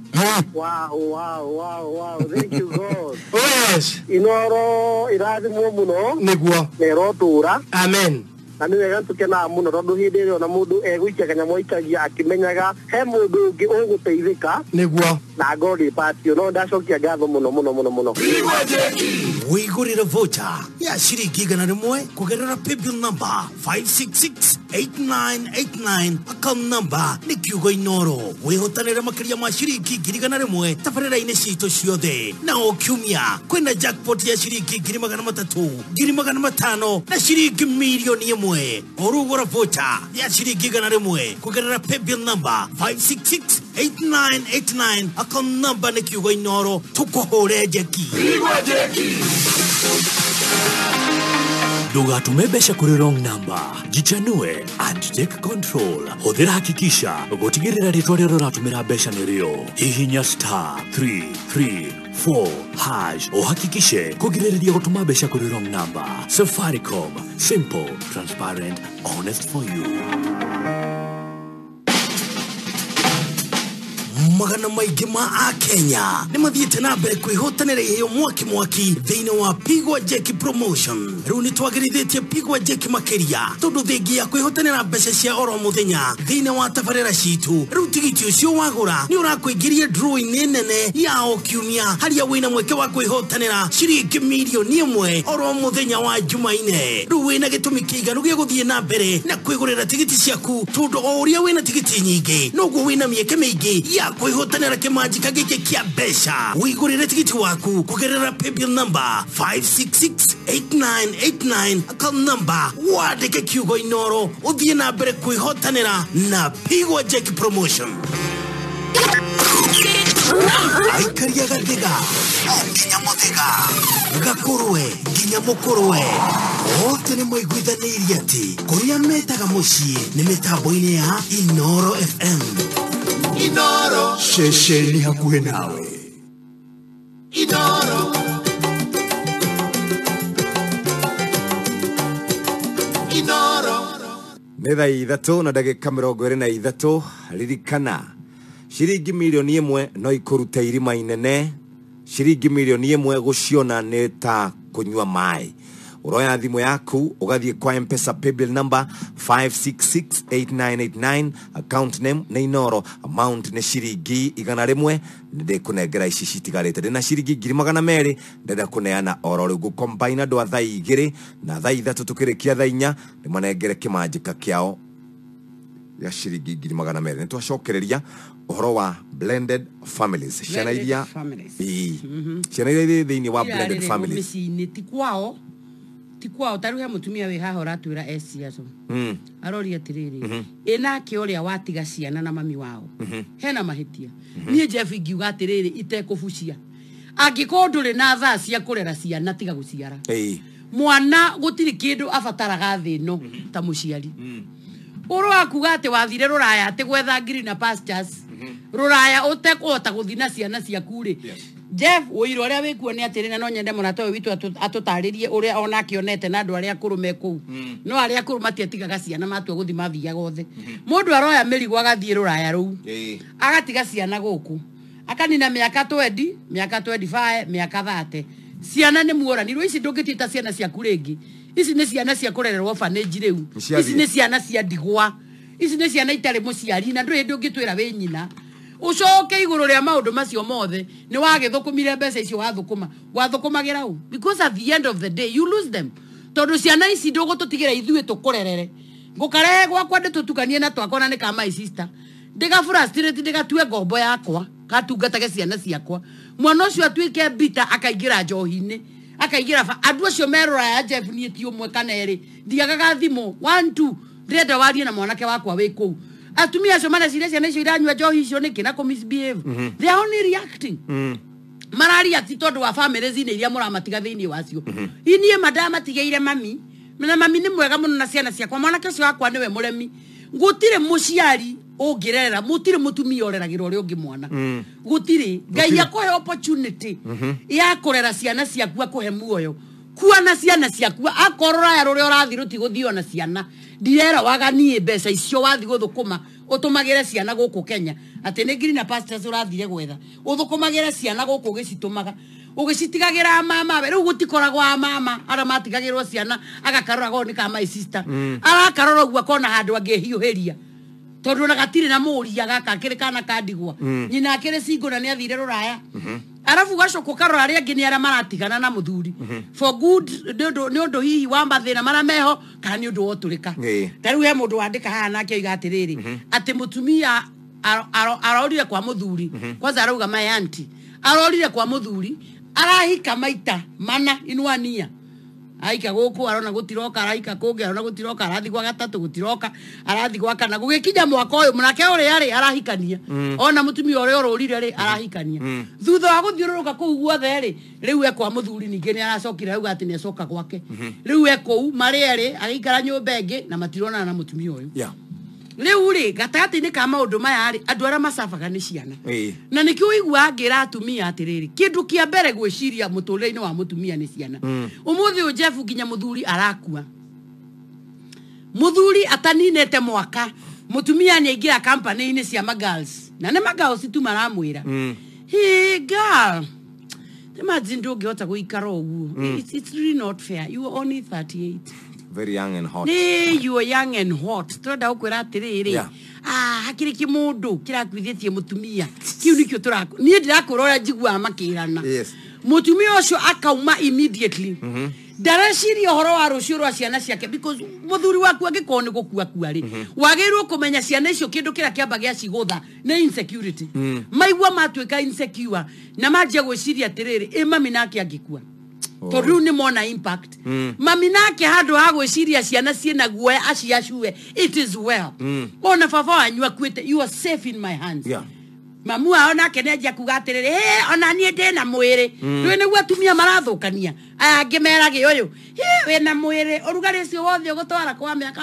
Wow. Thank you God. Yes. Inoro irathimwo mũno. Nĩguo. Nerotũra. Amen. Na nĩ wega tũkenaga mũno tondũ hĩndĩ ĩrĩa ona mũndũ egũikia kanyamũ aikagia akĩmenyaga he mũndũ ũngĩ ũgũteithĩka nĩguo na ngorĩ patio no ndacokia ngatho mũno. Wĩgũrĩre voucher ya ciringi 100 kũgerera paybill number 5668989 account number nĩ kiugo Inoro. Wĩhotanĩre makĩria ma ciringi 100 tabarĩra-inĩ citũ ciothe na o kiumia kwĩna jackpot ya ciringi 300,000, 500,000 na ciringi milioni 1. Orugora voucher ya ciringi 100 kũgerera paybill number 566 8989 account number nĩ kiugo Inoro tũkũhũre njeki. Pigwa jeki. Ndugatume mbeca kuri wrong number. Jichanue and take control. Hũthĩra hakikisha gũtigĩrĩra rĩtwa rĩrĩa ũratũmĩra mbeca nĩ rĩo. Hihinya *334# uhakikishe kũgirĩrĩria gũtũma mbeca kuri wrong number. Safaricom, simple, transparent, honest for you. Magana maingĩ ma Kenya nĩ mathiĩte na mbere kwĩhotanĩra iheo mwaki thĩinĩ wa Pigwa Jeki Promotion. Rĩu nĩ twagĩrithĩtie Pigwa Jeki makĩria tondũ thengia ya kwĩhotanĩra mbeca cia oro mũthenya thĩinĩ wa tabarĩra citũ. Rĩu tigiti ũcio wagũra nĩ ũrakũingĩria draw-inĩ nene ya o kiumia harĩa wĩna mweke wa kwĩhotanĩra ciringi mirioni 1 oro mũthenya wa Jumaine. Rĩu wĩna gĩtũmi kĩiganu gĩa gũthiĩ na mbere na kwĩgũrĩra tigiti ciaku tondũ o ũrĩa wĩna tigiti nyingĩ noguo wĩna mĩeke mĩingĩ ya kwĩhotanĩra kĩmanjĩka gĩkĩ kĩa mbeca. Wĩgũrĩre tigiti waku kũgerera paybill number 5668989 account number wandĩke kiugo Inoro ũthiĩ na mbere kwĩhotanĩra na Pigwa Jeki Promotion. Aikaria gathiga nginya mũthega gakũrwe nginya mũkũrwe othe nĩ moiguithanĩirie atĩ kũrĩa metaga mũciĩ nĩ mĩtambo-inĩ ya Inoro FM. Inoro Shesheni hakuhe nawe. Inoro nĩ thaa 3:23 ririkana ciringi mirioni 1 no ikũruta irima inene. Ciringi mirioni 1 gũciona nĩ ta kũnyua maĩ. Uroya thimũ yaku ugathie kwa M-Pesa paybill number 5668989 account name nĩ Inoro, amount nĩ ciringi 100. Ndĩkunengera ici citigarĩte ndĩna ciringi 200 ndenda kuneana oro rĩu gũcombine andũ a thaa 2 na thaa 3 tukĩrĩkia thaa 4 nĩmanengere kĩmanjĩka kĩao ya ciringi 200. Nĩtwacokereria uhoro wa blended families. Ciana iria ciana iria thĩinĩ wa blended families tikwao taruhe mutumia we haha ratwira esiaso arori atiriri enake uria watiga ciana na mami wao hena mahitia nie Jeff ingiuga atiriri itekubucia angikondure na thaa cia kurera ciana tiga guciara mwana gutiri kindu abataraga thino ta muciari uro akuga ati wathire ruraya ati gwetha green pastures ruraya utekota guthina ciana cia kure Jeff uiro ria wikuo ni atirina no nyende mũrata ũyũ witũ atutaririe uria ona kionete na andu aria kurume kuu no aria kuru matiatigaga ciana matua guthi mathiaga othe mundu aroya mĩrigo agathie ruraya ruu agatiga ciana guku akanina mĩaka 20 mĩaka 25 mĩaka 30 ciana nĩ muoranirwo ici ndũngĩtita ciana cia kurengi ici nĩ ciana cia kurererwo orphanage rĩu ici nĩ ciana cia ndigwa ici nĩ ciana itarĩ mũciari na ndũrĩ ndũngĩtwĩra we nyina ucoke iguru ria maundu macio mothe ni wagithukumire mbeca icio wathukumagira u because at the end of the day you lose them tondu ciana ici ndugututigira ithuĩ tukurerere ngukarehe gwakwa nditutukanie na twakona ni ka my sister ndiga frustrate ndigatue ngombo yakwa katungatage ciana ciakwa mwana ucio atuike bita akaingira njohi-ini akaigira andu acio merora ya Jeff ni ti umwe kana eri ndiagaga thimu 1 2 ndĩrenda warie na mwanake wakwa wĩ kũu atumia acio mana ciana icio iranyua njohi icio nĩkĩ na misbehave they are only reacting marari ati tondu wa families ine iria muramatiga thiini wacio inie madama tigeire mami na mami ni mwega muno na ciana ciakwa mwanake ucio wakwa niwe muremi gutire muciari ungirera mutire mutumia oreragira uri ungi mwana gutire ngai akohe opportunity ya kurera ciana ciaku akuhe muoyo kuona ciana ciaku akorora ya ruri urathi ruti guthio na ciana direra waganie mbeca icio wathi guthukuma utumagire ciana guku Kenya ati ni green pastures urathire gwetha uthukumagire ciana guku gicitumaga ugicitigagira mama we riu gutikoragwa mama ara matigagirwo ciana agakaroragwo ni ka my sister arakarora gwa kona handu angihiuheria tondu na gatire na muria gaka kiri kana kandigwa nyina akire singo na ni athire ruraya arafu gacoko karora ria ngi ni ara maratigana na muthuri for good ni undu hihi wa mathina mara meho kana ni undu woturika taru he mundu wandika haha nake oiga atiriri ati mutumia arorire kwa muthuri kwanza arauga my auntie arorire kwa muthuri arahika maita mana inwania aika guku arona gutiroka araika kungi arona gutiroka arathi gwa gatatu gutiroka arathi gwa kana gugikinya mwaka uyu munake uri ari arahikania ona mutumia uri ururire ri arahikania thutha wa guthiururuka kuu guothe ri riu ekwa muthuri ninge ni aracokira auga ati ni acoka gwake riu ekuu mari eri agikara nyumba ingi na matirona na mutumia uyu riu ri gatagati-ini ka maundu maya ri andu aria macabaga ni ciana na nikio uigua ngira atumia atiriri kindu kia mbere gwiciria muturire-ini wa mutumia ni ciana umuthi u Jeff nginya muthuri arakua muthuri ataninete mwaka mutumia ni aingira company-ini cia magirls na ne magirls tu maramwira hey girl imagine ndungihota guikara uguo it's really not fair you are only 38 very young and hot. You are young and hot. Toda ukwira atiriri. Hakiri kimundu kirakwithitie mutumia. Kiu nikio turako. Nie ndirakurora njigua makirana. Yes. Mutumia ucio akauma immediately. Dareciria horo wa rucio rwa ciana ciake because muthuri waku angikoo ni gukua kuari. Wagirwo kumenya ciana icio kindu kira kiamba gia cigutha na insecurity. Maigua matwika insecure na manjia gwiciria atiriri mami nake angikua. Toru ni mona impact. Mami nake handu ha gwiciria ciana ciena guoya aciacue it is well. Ona baba wanyu akuite you are safe in my hands. Mamu aona kene njia kuga atiriri ona nie ndina mwiri rwe ni gwatumia marathukania aya ngimerage uyu we na mwiri urugari cio wothe ugutwara kwa miaka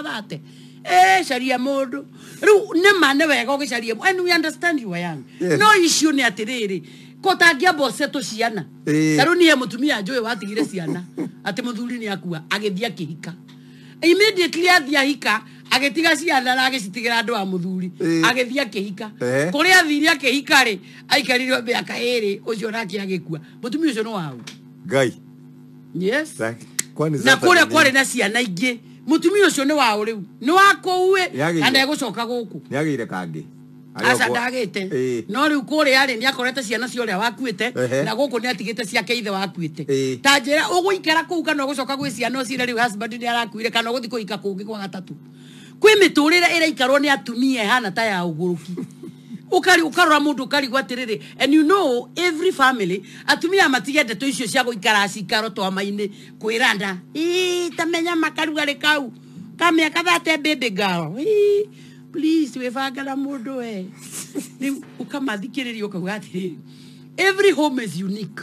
30 caria mundu riu ni mane wega ugicaria and we understand you are young no issue ni atiriri kotangia bose to ciana taru ni mutumia njoe watigire ciana ati muthuri ni akua agithia kihika immediately athia hika agetiga ciana na agicitigira andu a muthuri agithia kihika kuri athiria kihika ri aikarire miaka 2 ucio nake agikua mutumia ucio no wau Ngai yes na kure kwari na ciana ingi mutumia ucio ni wau riu ni wakuwe na egucoka guku ni agire kangi asa ndagite no riu kuri ari ni akorete ciana cio ria wakuite na guku ni atigite ciake ithe wakuite ta njira uguikara kuu kana ugucoka gwi ciana cio riu husband ni arakuire kana uguthi kuika kungi kwa gatatu kwi miturire iraikarwo ni atumia hana ta ya uguruki ukarora mundu ukarigwa atiriri and you know every family atumia matigende to icio cia guikara cikaro twama-ini kwiranda tamenya makarugari kau kamia kathate baby girl please wefagala mundu we ni ukamathikiriria ukauga atiriri every home is unique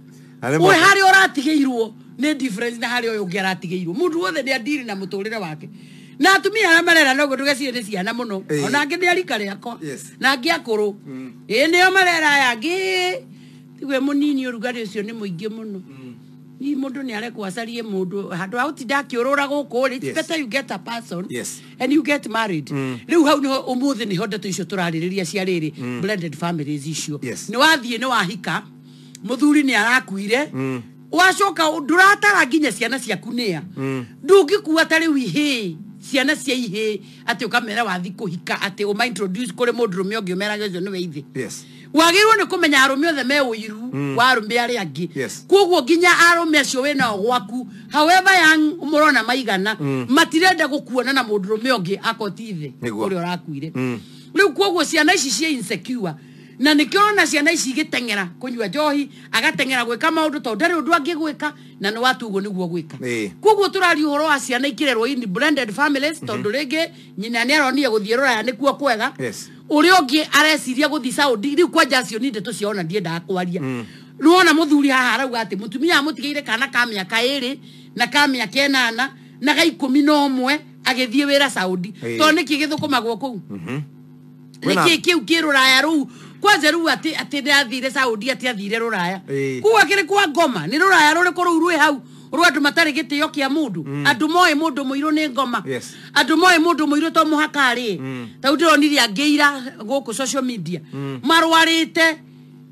we hari oratigeirwo ni difference na hari oyo ngiratigeirwo mundu wothe ni adiri na muturire wake na atumia ara marera no gutugecie ni ciana muno ona ngi ndiarika riako na ngi akuru nio marera yangi tigwe munini urugari ucio ni muingi muno ni mundu ni arekwa acarie mundu handu auti ndakiurura guku ri better you get a person and you get married riu hau no umuthi ni honde tu icio turaririria cia riri blended families icio ni wathie ni wahika muthuri ni arakuire wacoka nduratara nginya ciana ciaku nia ndungikuwa tari wihi ciana cia ihe ati ukamera wathi kuhika ati uma introduce kuri mundurume ongi umera gezo ni weithi wagirwo ni kumenya arume othe me uiru wa arume ari angi koguo nginya arume acio wena gwaku however young umurona maigana matirenda gukuona na mundurume ongi akotithe uri orakuire riu koguo ciana ici cia insecure na nikiona ciana ici gitengera kunyua njohi agatengera gwika maundu to ndari undu angi gwika na no watu ugo niguo gwika koguo turari uhoro wa ciana ikirerwo in blended families tondu ringi nyina ni aronie guthiirura ya nikuo kwega uri ongi areciria guthi Saudi riu kwa jacio ninde tuciona ndienda kwaria ruona muthuri haha arauga ati mutumia amutigeire kana ka miaka 2 na ka miaka 8 na ga 11 agithie wira Saudi to niki githukumagwo kuu niki kiu kiruraya ru kwanza ru ati ndathire Saudi ati athire ruraya kuwa kire kwa ngoma ni ruraya ruri kuru rui hau ru andu matari gitio kia mundu andu moe mundu muiru ni ngoma andu moe mundu muiru to muhakari ta udironiria ngeira guku social media marwarite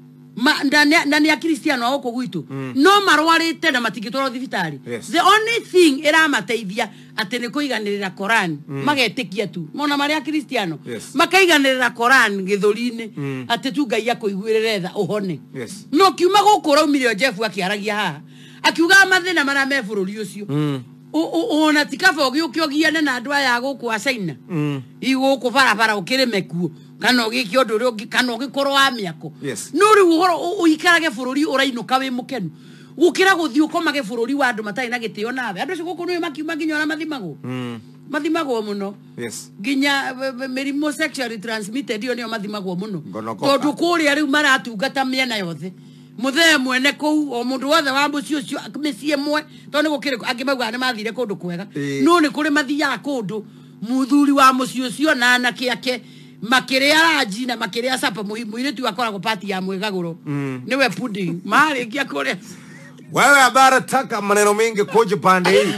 ndani ya Kristiano huko gwitu no marwarite na matigitoro thibitari the only thing era mateithia ati ni kuiganirira Quran magetikia tu mona maria Kristiano makaiganirira Quran githurine ati tu Ngai akuiguirire tha uhone no kiuma guku raumire Jeff akiaragia haha akiuga mathina mara me bururi ucio ona tikaba ugiukiogiyane na andu aya guku acaina iguku barabara ukiremekuo kana ugikio ndu kana ugikorwo wa miako no ri uhoro uikarage bururi urainuka wi mukenu gukira guthii ukomage bururi wa andu matai na gitio nawe andu cigo kuno makiuma nginya ona mathimagwo muno yes nginya merimu sexually transmitted yo nio mathimagwo muno tondu kuria riu maratungata miena yothe muthee mwene kou o mundu wothe wa mbuci ucio micie mwe tondu gukire angimauga ni mathire kundu kwega no ni kuri mathiaga kundu muthuri wa muci ucio na anake ake makiria raji na makiria sapa muhimu tu akoragwo party ya mwegaguro niwe pudding mari kia kore wewe abara taka maneno mengi koje pande hii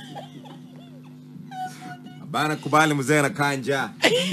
abara kubali mzee na kanja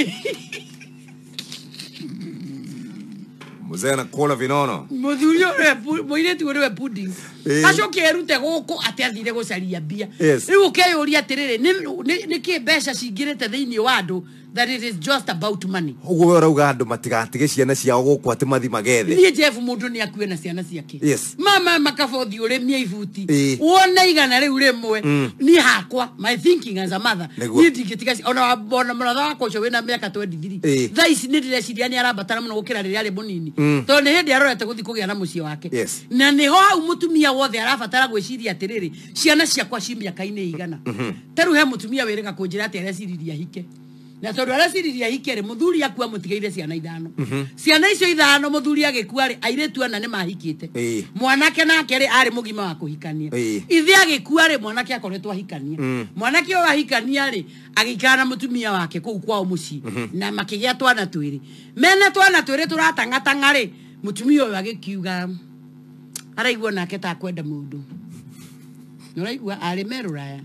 mzee na kola vinono muthuri muire tu wewe pudding acho kerute goko atiathire gucaria bia riu ukeyuria atiriri ni kibesha cingirite thiini wa andu that it is just about money ugo rauga andu matigatige ciana ciao guku ati mathi magethe ni Jeff mundu ni akue na ciana ciake mama makabothi urimia ibuti wona igana riu rimwe ni hakwa my thinking as a mother ni digitiga ona mratha wako cio wina miaka 23 thaici ni direciria ni arabatara muno gukira riria ari munini to ni hindi arorete guthi kugia na mucie wake na ni ho hau mutumia wothe arabatara gwiciria atiriri ciana ciakwa ci miaka-ini igana taru he mutumia wirega kunjira ati areciria hike na tondu araciriria hikere muthuri akua mutigeire ciana ithano ciana icio ithano muthuri agikua ri airetu ana ni mahikite mwanake nake ri ari mugima wa kuhikania ithi agikua ri mwanake akoretwo ahikania mwanake o ahikania ri agikana mutumia wake kuu kwao muci na makigia twana twiri mena twana twiri turatanga ri mutumia uyu agikiuga araigua nake ta kwenda mundu nuraigua ari meruraya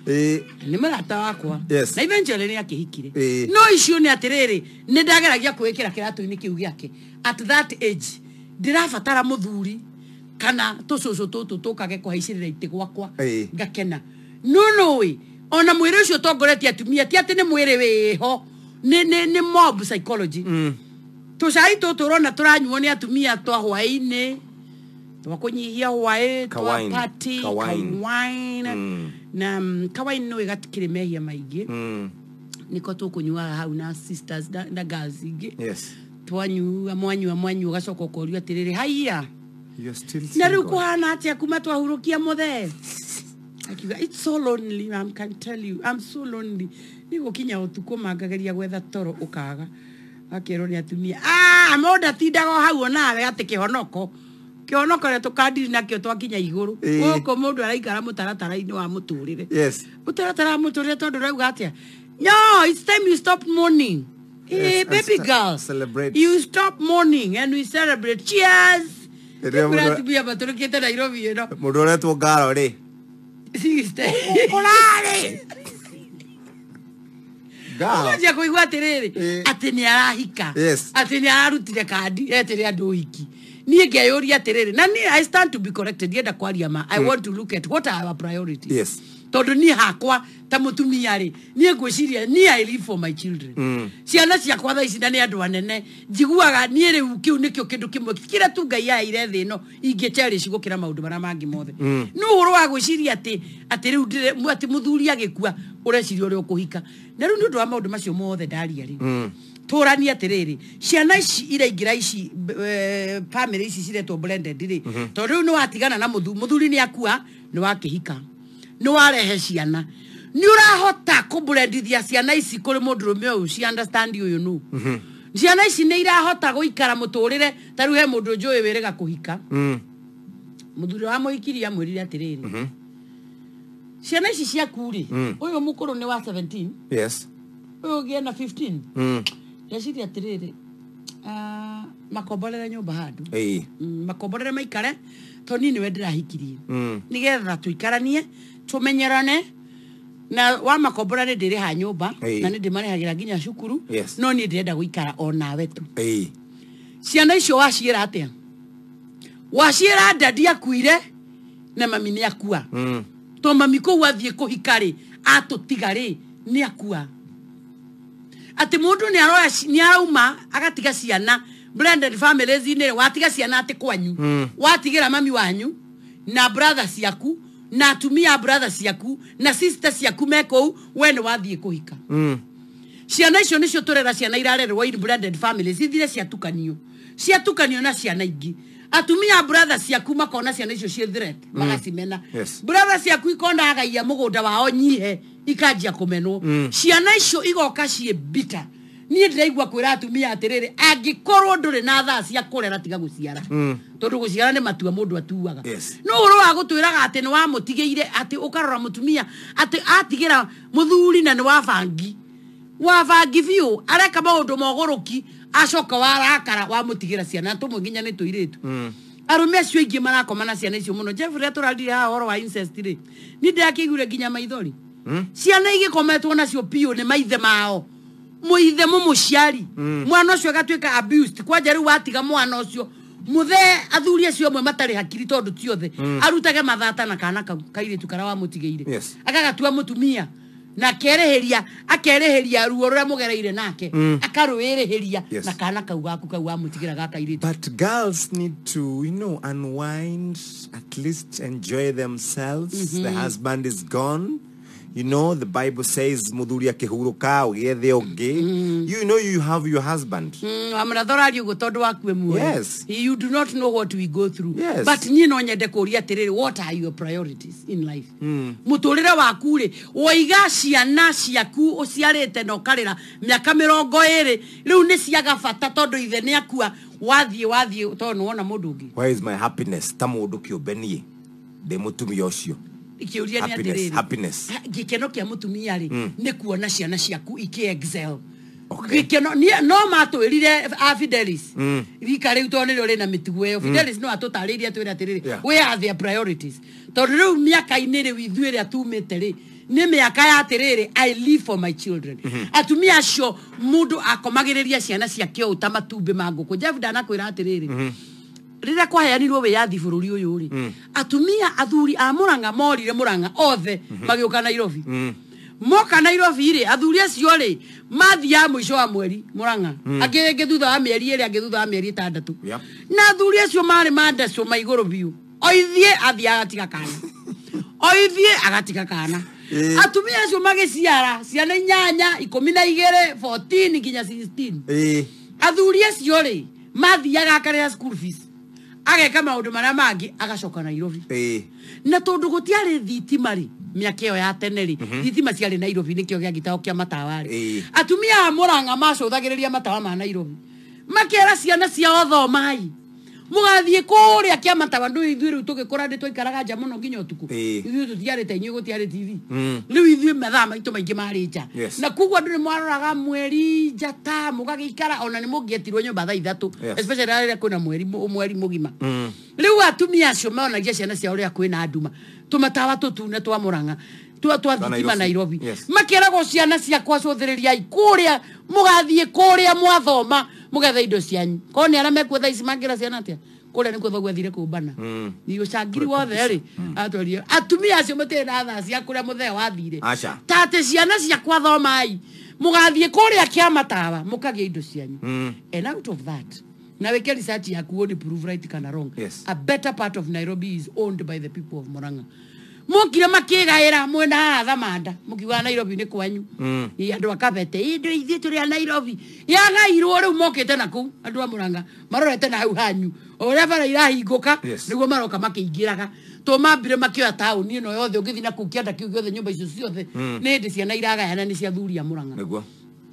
ni marata wakwa na eventually ni akihikire no icio ni atiriri ni ndageragia kwikira kiratu-ini kiu giake at that age ndirabatara muthuri kana tucucu tutu tukage kuhaicirira iti gwakwa ngakena no we ona mwire ucio tongoretie atumia ti ati ni mwire wiho ni mob psychology tucai tuturona turanyuo ni atumia twa hwaini twakunyihia hwae twa party kawaina na kawaina no igatikire mehia maingi niko tukunyua hau na sisters na girls ingi twanyua mwanyu gacoka korio atiriri haiya na riu kuhana atia kuma twahurukia muthe akiuga it's so lonely I can tell you I'm so lonely niko kinya utuko magageria gwetha toro ukaga akero ni atumia moda tindago hau nawe ati kihonoko kionokore tukadiri nakio twakinya iguru goko mundu araikara mutaratara-ini wa muturire mutaratara muturire tondu rauga atia no it's time you stop mourning baby girl celebrate you stop mourning and we celebrate cheers turatubia baturukite Nairobi ino mundu uretwo ngaro ri ukulare Ngoja kuigua atiriri ati ni arahika ati ni arutire kandi etire andu uhiki nie ngeyuria atiriri na ni I stand to be corrected yenda kwaria ma I want to look at what are our priorities tondu ni hakwa ta mutumia ri nie ngwiciria ni I live for my children ciana ciakwa tha ici na ni andu anene njiguaga nie riu kiu nikio kindu kimwe kira tu Ngai yaire thi no ingecherish gukira maundu mara mangi mothe no huru wa gwiciria ati riu ndire ati muthuri agikua ureciria uri ukuhika na riu ndu wa maundu macio mothe ndaria ri turani atiriri ciana ici iraingira ici family ici ciretwo blended ri tondu no atigana na muthuri ni akua ni wakihika ni warehe ciana ni urahota kublendithia ciana ici kuri mundurume uyu ci understand uyu nu ciana ici ni irahota guikara muturire taru he mundu njui wirega kuhika muthuri wa muhikiria mwirire atiriri ciana ici ciakuri uyu mukuru ni wa 17 uyu giena 15 yaciri atiriri makomborere nyumba handu makomborere maikare to nini we ndirahikirie nigetha tuikaranie tumenyerane na wa makomborere ndiri ha nyumba na ni ndimarehagira nginya cukuru no ni ndirenda guikara onawe tu ciana icio waciira atia waciira ndadi akuire na mami ni akua to mami ko wathie kuhikari atutigari ni akua ati mundu ni arauma agatiga ciana blended families ine watiga ciana ati kwanyu watigira mami wanyu na brother ciaku na atumia brother ciaku na sister ciaku meko we ni wathie kuhika ciana icio nicio turera ciana irarerwo in blended families ithire ciatukanio na ciana ingi atumia brothers yaku makona ciana icio cie threat magacimena brothers yaku ikona agaia mugunda wao nyihe ikajia kumenwo ciana icio igoka cie bitter nie ndiraigua kwira atumia atiriri angikorwo nduri na thaa cia kurera tiga guciara tondu guciara ni matua mundu atuaga no uro wa gutwiraga ati ni wa mutigeire ati ukarora mutumia ati atigira muthuri na ni wa vangi biu areka maundu moguruki acoka warakara wa mutigira ciana tumwe ni tuiritu arume acio ingi marakomana ciana icio muno Jeffrey turandire ha horo wa incest ri ni ndakigure nginya maithori ciana igikometwo nacio pio ni maithe mao muithe mumuciari mwana ucio gatwika abused kwanja riu watiga mwana ucio muthe athuri acio amwe matari hakiri tondu tiothe arutage mathata na kana kairitu kara wa mutigeire agagatua mutumia na akereheria ruo rura mugereire nake akaruereheria na kana kau gaku kau wa mutigira gakairitu. But girls need to, you know, unwind, at least enjoy themselves. The husband is gone. You know, the Bible says muthuri akihuruka ugethe onge. You know you have your husband. Yes. You do not know what we go through. Yes. But ni no nyende kuria tiriri, what are your priorities in life? Muturire waku ri woiga ciana ciaku uciarite no karira miaka 20 riu ni ciaga bata tondu ithe ni akua wathie tondu wona mundu ungi. Where is my happiness? Ta mundu kiobenie de mutumia ucio. Happiness. Gikeno kia mutumia ri ni kuona ciana ciaku iki-excel. Gikeno no matwirire Fidelis. Rika riu tondu ri na mitugo yo Fidelis no atutariria twira tiriri. Where are their priorities? Tondu riu miaka inire withuire atumite ri ni miaka ya tiriri I live for my children. Atumia acio mundu akomagiriria ciana ciake utamatumbe manguku. Jeff danakwira atiriri. Rira kwa heanirwo wiyathi bururi uyu ri atumia athuri a Murang'a morire Murang'a othe magiuka Nairobi moka Nairobi ri athuri acio ri mathia mwisho wa mweri Murang'a agenge thutha wa mieri iri agithutha wa mieri 6 na athuri acio mari mandeso maiguru biu oithie athia agatiga kana atumia acio magiciara ciana 8 12 14 nginya 16 athuri acio ri mathiaga akarĩa school fees ageka maundu maria mangi agacoka Nairobi na tondu gutiari thitima ri miaka iyo ya tene ri thitima ciari Nairobi nikio gia gitao kia matawa ri atumia a Murang'a macuthagiriria matawa ma Nairobi makera ciana cia othomai mugathie kuria kia matawa ndu ithuĩ riu tugikora ndi twaikaraga nja muno nginya utuku ithuĩ tutiarite inyuĩ gutiari TV riu ithuĩ mathaa maitu maingi mari nja na kugwa ndu ni mwaroraga mweri njata mugagikara ona ni mungietirwo nyumba thaa 3 especially rĩrĩa kwĩna mweri mugima riu atumia acio maonagia ciana ciao rĩrĩa kwĩna nduma tumatawa tutune twa Murang'a twa thitima Nairobi makerago ciana ciakwa cuthĩrĩriai kuria mugathie kuria mwathoma mugetha indo cianyu ko ni ara mekuo thaisi mangira ciana atia kuria ni kwetho gwethire kumbana ni ucangiri wothe ri atwaria atumia acio matire na thaa cia kuria muthea wathire tate ciana ciakwa thomai mugathie kuria kia matawa mukagia indo cianyu and out of that na weke research yaku woni prove right kana wrong a better part of Nairobi is owned by the people of Murang'a mukire makigaira mwena thamanda mukiwa Nairobi ni kwanyu andu akabete indo ithie turi a Nairobi yagairwo riu mokite naku andu a Murang'a marorete na hau hanyu oria bara irahinguka niguo maroka makiingiraga to mambire makioya tauni ino yothe ungithi na kukianda kiu giothe nyumba icio ciothe ni ndi ciana iragayana ni cia thuri a Murang'a niguo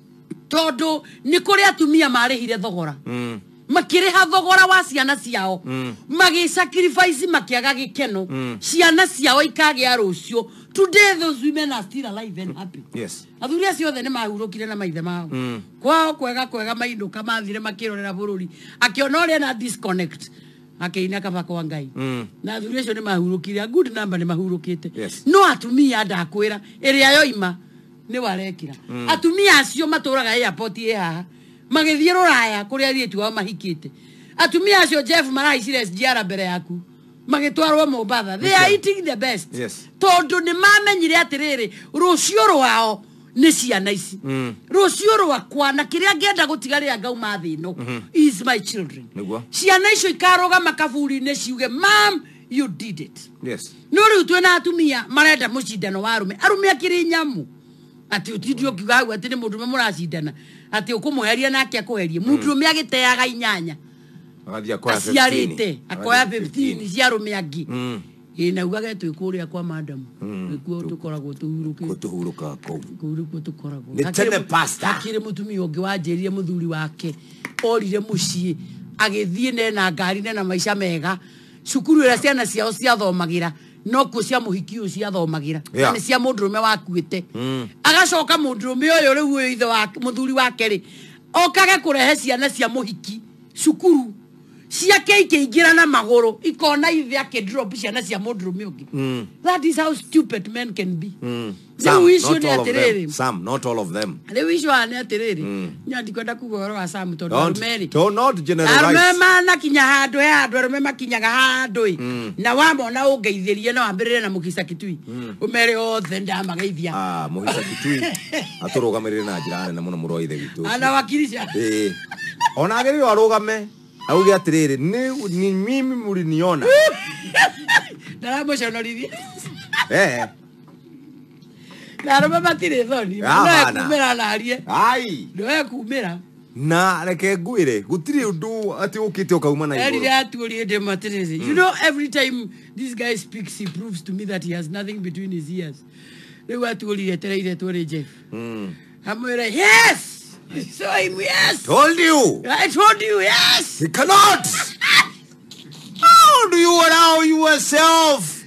tondu ni kuri atumia marihire thogora makiriha thogora wa ciana ciao magi sacrifice makiaga gikeno ciana ciao ikagia rucio today those women are still alive and happy athuri acio othe ni mahurukire na maithe mao kwao kwega mainduka mathire makirorera bururi akiona ore na disconnect akeina kabako wa Ngai na athuri acio ni mahurukire good number ni mahurukite no atumia ndakwira iria yoima ni warekira atumia acio maturaga airport haha magithie ruraya kuria rietu wa mahikite atumia acio Jeff maraicire SGR mbere yaku magitwarwo Mombasa they are eating the best tondu ni mamenyire atiriri rucio rwao ni ciana ici rucio rwakwa na kiria ngenda gutigarira ngauma thino is my children ciana icio ikaroga makaburi ni ciuge mam you did it no riu twena atumia marenda mucindano wa arume akiri nyamu ati utidio kigagu ati ni mundu muracindana ati ukumuheria nake akuherie mundu me agiteaga inyanya aciarite akoya 15 cia rume angi ina ugaga twikuria kwa madam nikuo tukoragwo tuhuruka kuhuruka tukoragwo nitene pasta akire mutumi ongi wanjiririe muthuri wake orire mucii agithie na ngari na maisha mega cukuru ira ciana ciao ciathomagira no ku cia muhiki ucio ciathomagira ni cia mundurume wakuite agacoka mundurume uyu riu ithe wa muthuri wake ri okage kurehe ciana cia muhiki cukuru cia keike igira na maguru ikona ithe ake drop ciana cia mundurume ungi that is how stupid men can be Some, not all of them. They wish you are netiriri. Nyandi kwenda kugoro wa Sam to Mary. Don't not generalize. Arumema na kinya handu arumema kinyaga handu na wamona ungeithirie na wambirire na mukisa kitui. Umere othe ndamageithia. Mukisa kitui. Aturugamirire na njira nene muno muroithe witu. Ana wakirisha. Ona agirire arugame. Auge atiriri ni mimi muliniona. Ndaramo shonorithi. Naroma matire thoni na kumera narie ai ndoe kumera na reke nguire gutiri undu ati ukite ukauma na iguru eri aturie de matire you know every time this guy speaks he proves to me that he has nothing between his ears they were aturie tereire tore Jeff amwera yes so him yes I told you yes he cannot how do you allow yourself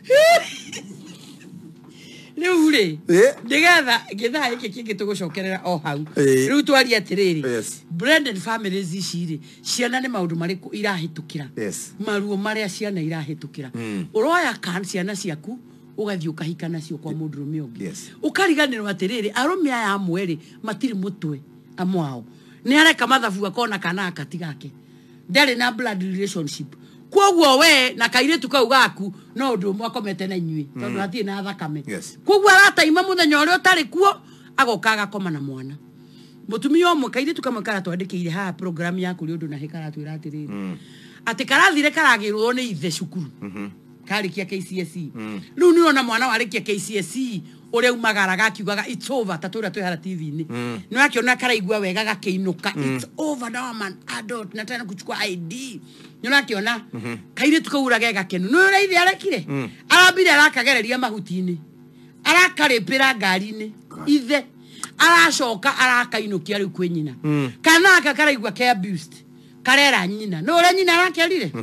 Leure ndigetha githaa iki kingi tugucokerera o hau riu twari atiriri blended families iciri ciana ni maundu mariku irahitukira maruo maria ciana irahitukira uroya kan ciana ciaku ugathii ukahika nacio kwa mundurume ungi ukariganirwo atiriri arume aya amweri matiri mutwe amwao ni areka mathabu akona kana akatigake ndari na blood relationship kwoguo we na kairetu kau gaku no ndu mwakomete na inyui tondu hatie na thakame kwoguo arataima muthenya uria utari kuo agokaga koma na mwana mutumia omwe kairetu kamwe karatwandikiire ha program yaku ri undu na hikara twira atiriri ati karathire karagirwo ni ithe cukuru karikia KCSE riu ni ona mwana warikia KCSE uria umagaraga akiugaga it's over tatura twihara TV-ini no akiona karaigua wega gakiinuka it's over now man adult na tena kuchukua ID nyona akiona kaire tukauraga gakenu no ura ithe arekire arambire arakagereria mahuti-ini arakaripira ngari-ini ithe aracoka arakainukia riu kwi nyina kana aka karaigua ke abused karera nyina no ura nyina arakerire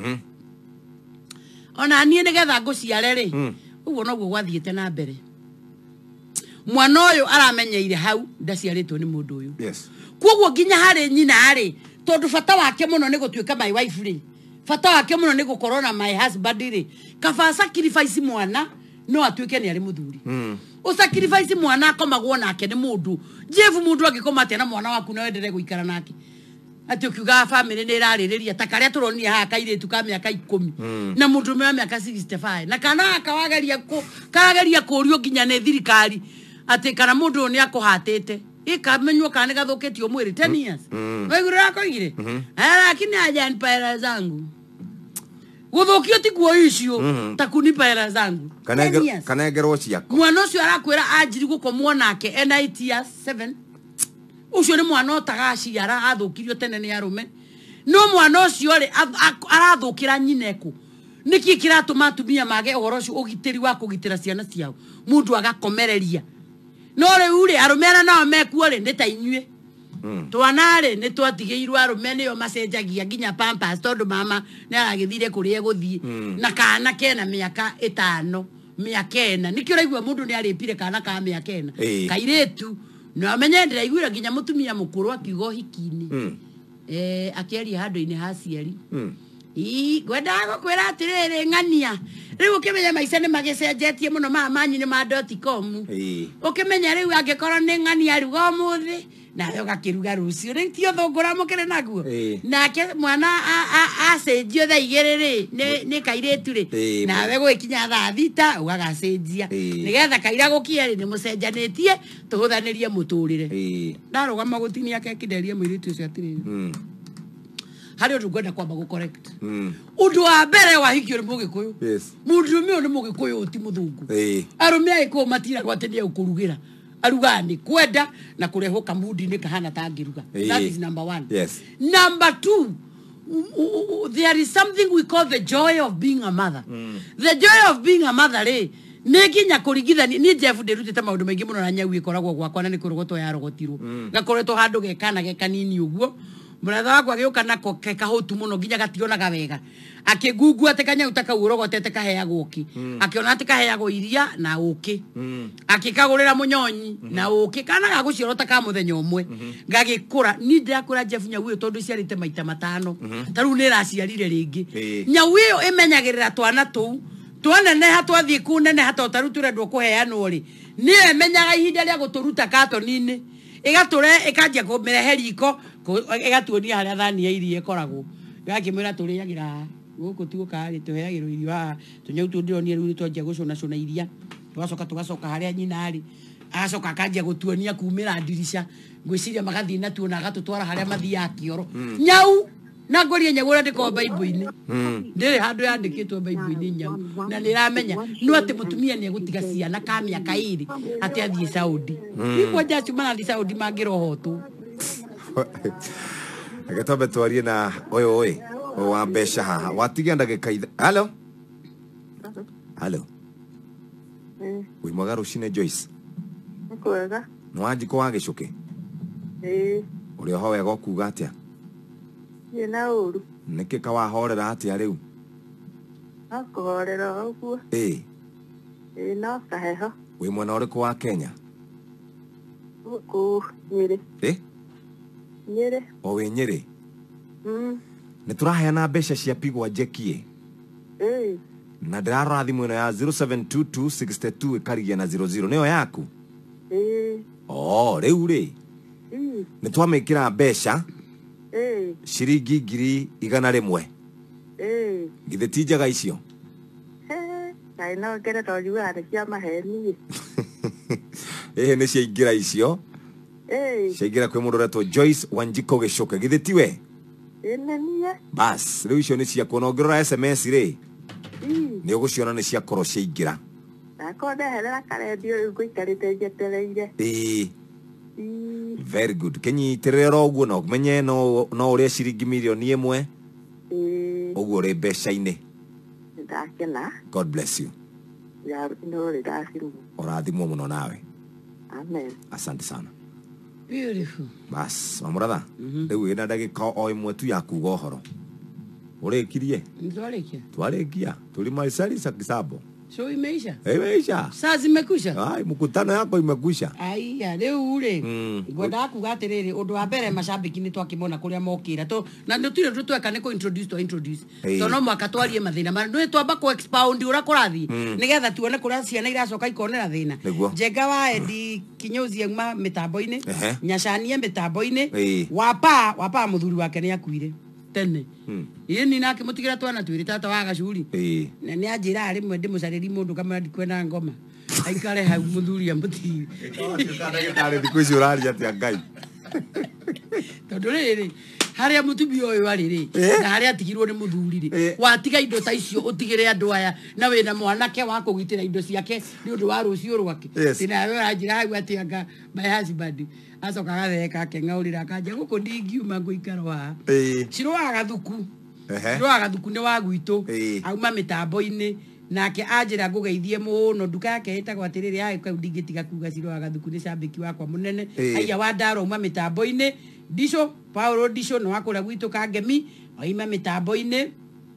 ona nie nigetha nguciare ri uguo no guo gwathiete na mbere mwana uyu aramenyeire hau ndaciaritwo ni mundu uyu kwoguo nginya hari nyina ari tondu fata wake muno ni gutuika my wife ri fata wake muno ni gukorwo na my husband ri kaba sacrifice mwana no atuike ni ari muthuri o sacrifice mwana akomagwo nake ni mundu jefu mundu angikoma atia na mwana waku no endere guikara nake ati ukiuga family ni iraririria ta karia turonia ha kairetu ka miaka 10 na mundu wa miaka 65 na kana akawageria karageria kurio nginya ne thirikari ati kana mundu ni akuhatite ikamenywo kana gathuketio mwiri 10 years waigura koigire lakini aja nipa hela zangu guthukio ti guo icio ta kunipa hela zangu kana gerwo ciako mwana ucio arakwira ajiri gukomwo nake ena 8 years 7 ucio ni mwana otagaciara athukirio tene ni arume no mwana ucio ri arathukira nyineku niki kiratuma atumia mage uhoro ucio ugitiri wa kugitira ciana ciao mundu agakomereria no riu ri arumera nao mekuo ri ndita inyue twanare ni twatigeirwo arume niyo macenjagia nginya pampers tondu mama ni aragithire kuria guthii na kana kena miaka 5 miaka 4 nikio raigua mundu ni aripire kana ka miaka 4 kairetu no amenye ndiraigwira nginya mutumia mukuru akiugo hikini akiaria handu-ini ha ciari gwenda gukwira atiriri ng'ania riu ukimenya maica ni magicenjetie muno manyi ni ma.com ukimenya riu angikorwo ni ng'ania ruga umuthi nawe ugakiruga rucio ri tio thungura mukire naguo nake mwana acenjio thaa igiri ni kairetu ri nawe gwikinya thaa thita ugagacenjia nigetha kaira gukia ri ni mucenjanitie tuhuthanirie muturire ndarugama gutinia kekideria muiritu ucio atiriri hari undu gwenda kwamba gu correct undu wa mbere wa hikio ni mugikuyu mundu uyu ni mugikuyu uti muthungu arume aiko matira gwatenia ukurugira arugani kwenda na kureho kamudi ni kahana tangiruga that is number 1 number 2 there is something we call the joy of being a mother. The joy of being a mother neginya kurigithani ni Jeff ndirutite maundu maingi muno na nyau ikoragwo gwakwa na ni kurogoto ya rogotirwo gakoretwo handu gekana gekanini uguo muratha wakwa giuka nako kekahutu muno nginya gatirona wega akigugu atekanya utaka urogotete kaheagwo ki akiona ati kaheagwo iria na uki akikagurira munyonyi na uki kana gaguciorota ka muthenya umwe ngagikura ni ndakura Jeff nyau tondu ciarite maita matano taru ni raciarire ringi nyau iyo imenyagirira twana tu tuone ne hatwathie kunene hatotaru turendwo kuheanwo ri ni emenyaga ihinda ria guturuta katonini igature ikanjia kumirehe riko igatuonia haria thani ya irie koragwo gakimwira turiagira guku tuka ri tuheagirwo irio ha tunyau tundironie riu twanjia gucuna iria tugacoka haria nyina ari agacoka akanjia gutuonia kumira ndirisha ngwiciria magathie na tuona agatutwara haria mathia kioro nyau na ngorie nyagura ndiko Bible-ini ndiri handu yandikitwo Bible-ini nyau na niramenya no ati mutumia ni egutiga ciana ka miaka iri ati athie Saudi iko jacu marathi Saudi mangirohotu agatobe twarie na oyo wa mbeca haha watigia ndagika Hello wi mwagaro cine Joyce kwega no wanjiko wa gicuke uri ho wega kuga atia na uru niki ka wahorera atia riu akohorera uguo no kaheho wi mwena uriku wa Kenya ku Nyeri Nyeri o we Nyeri ni turaheana mbeca cia pigwa jekie na ndirarora thimu ino ya 072262 ikarigia na 00 niyo yaku riu ri ni twamikira mbeca shiringi 100,000 githe tijaga icio kai no ngere toriu ari cia maheni ni ciaingira icio ciaingira kwi mundu retwo Joyce Wanjiko Gicuke githe tiwe nenie bas riu icio ni cia kuongerera SMS ri ni uguciona ni cia koro ciaingira akondeherera karendio nguikarite njetereire very good kenyi terero uguo no menye no uri ciringi milioni 1 uguo ri mbeca-ini ndakena God bless you ya no ri ndasimu orathimwo muno nawe amen asante sana beautiful bas mamuratha riu ina ndagika o imwe tu ya kuga uhoro urikirie twarikia tuli maisari sa kisabo so imeisha saa zimekwisha mkutano yako imekwisha leo ule ngoda kuga atiriri undu wa mbere macambiki ni twakimona kuria mokira to na ndutire tutweka ni ko introduce to no mwaka twarie mathina mara ndu twamba ko expound ura kurathi nigetha tuone kuria ciana iracoka ikonera thina njenga wa Edi Kinyozi uma mitambo-ini nyacanie mitambo-ini wapa muthuri wake ni akuire tene ni nake mutigira twana twiri tata wa gacuri na ni anjira ari mwe ndimucariri mundu kama ndikwena ngoma aikare ha muthuri ambuti ari ndikuci urari atia ngai tondu riri haria mutumia uyu ari ri na haria atigirwo ni muthuri ri watiga indo ta icio utigire andu aya na wina mwanake wa kugitira indo ciake ni undu wa rucio rwake tina we anjira hau atia nga my husband acoka gatheka kengaurira kanja guku ndingiuma nguikara ciro agathuku ni wa gwitu auma mitambo-ini nake anjira ngugeithie muno nduka yake itagwo atiriri ai ndingitiga kuga ciro agathuku ni cambiki wakwa munene aya wa ndaro uma mitambo-ini Disho Paulo Disho no akora gwitu kangemi aima mitambo-ini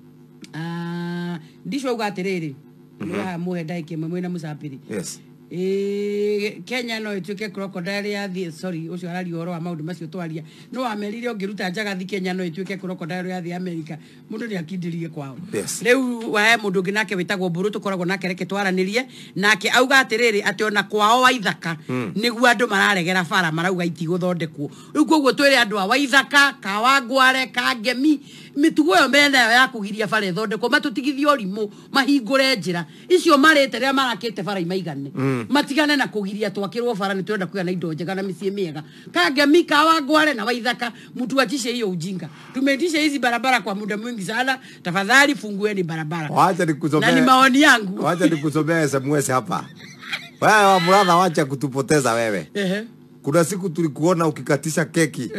Disho ugatiriri ya muhe ndaike mwe na musapiri Kenya no ituke crocodile ya the sorry ucio arari horo wa maundu macio twaria no amerire ongiruta njagathi Kenya no ituke crocodile ya the America mundu ni akindirie kwao riu wa mundu nginake witagwo mburu tukoragwo nake reke twaranirie nake auga atiriri ati ona kwao wa ithaka niguo andu mararegera bara marauga iti guthondekwo riu koguo twire andu wa ithaka Kawangware Kangemi mitugo yo mena ya kugiria bara ithondekwo matutigithio rimu mahingure njira icio marite ria marakite bara imaigane matigane na kugiria twakirwo bara ni twenda kuya na indo njega na micie miega Kangemi Kawangware na Waithaka mtu achishe hiyo ujinga tumetisha hizi barabara kwa muda mwingi sana tafadhali fungueni barabara wacha nikusomea na ni maoni yangu wacha nikusomea SMS hapa wewe mrada wacha kutupoteza wewe kuna siku tulikuona ukikatisha keki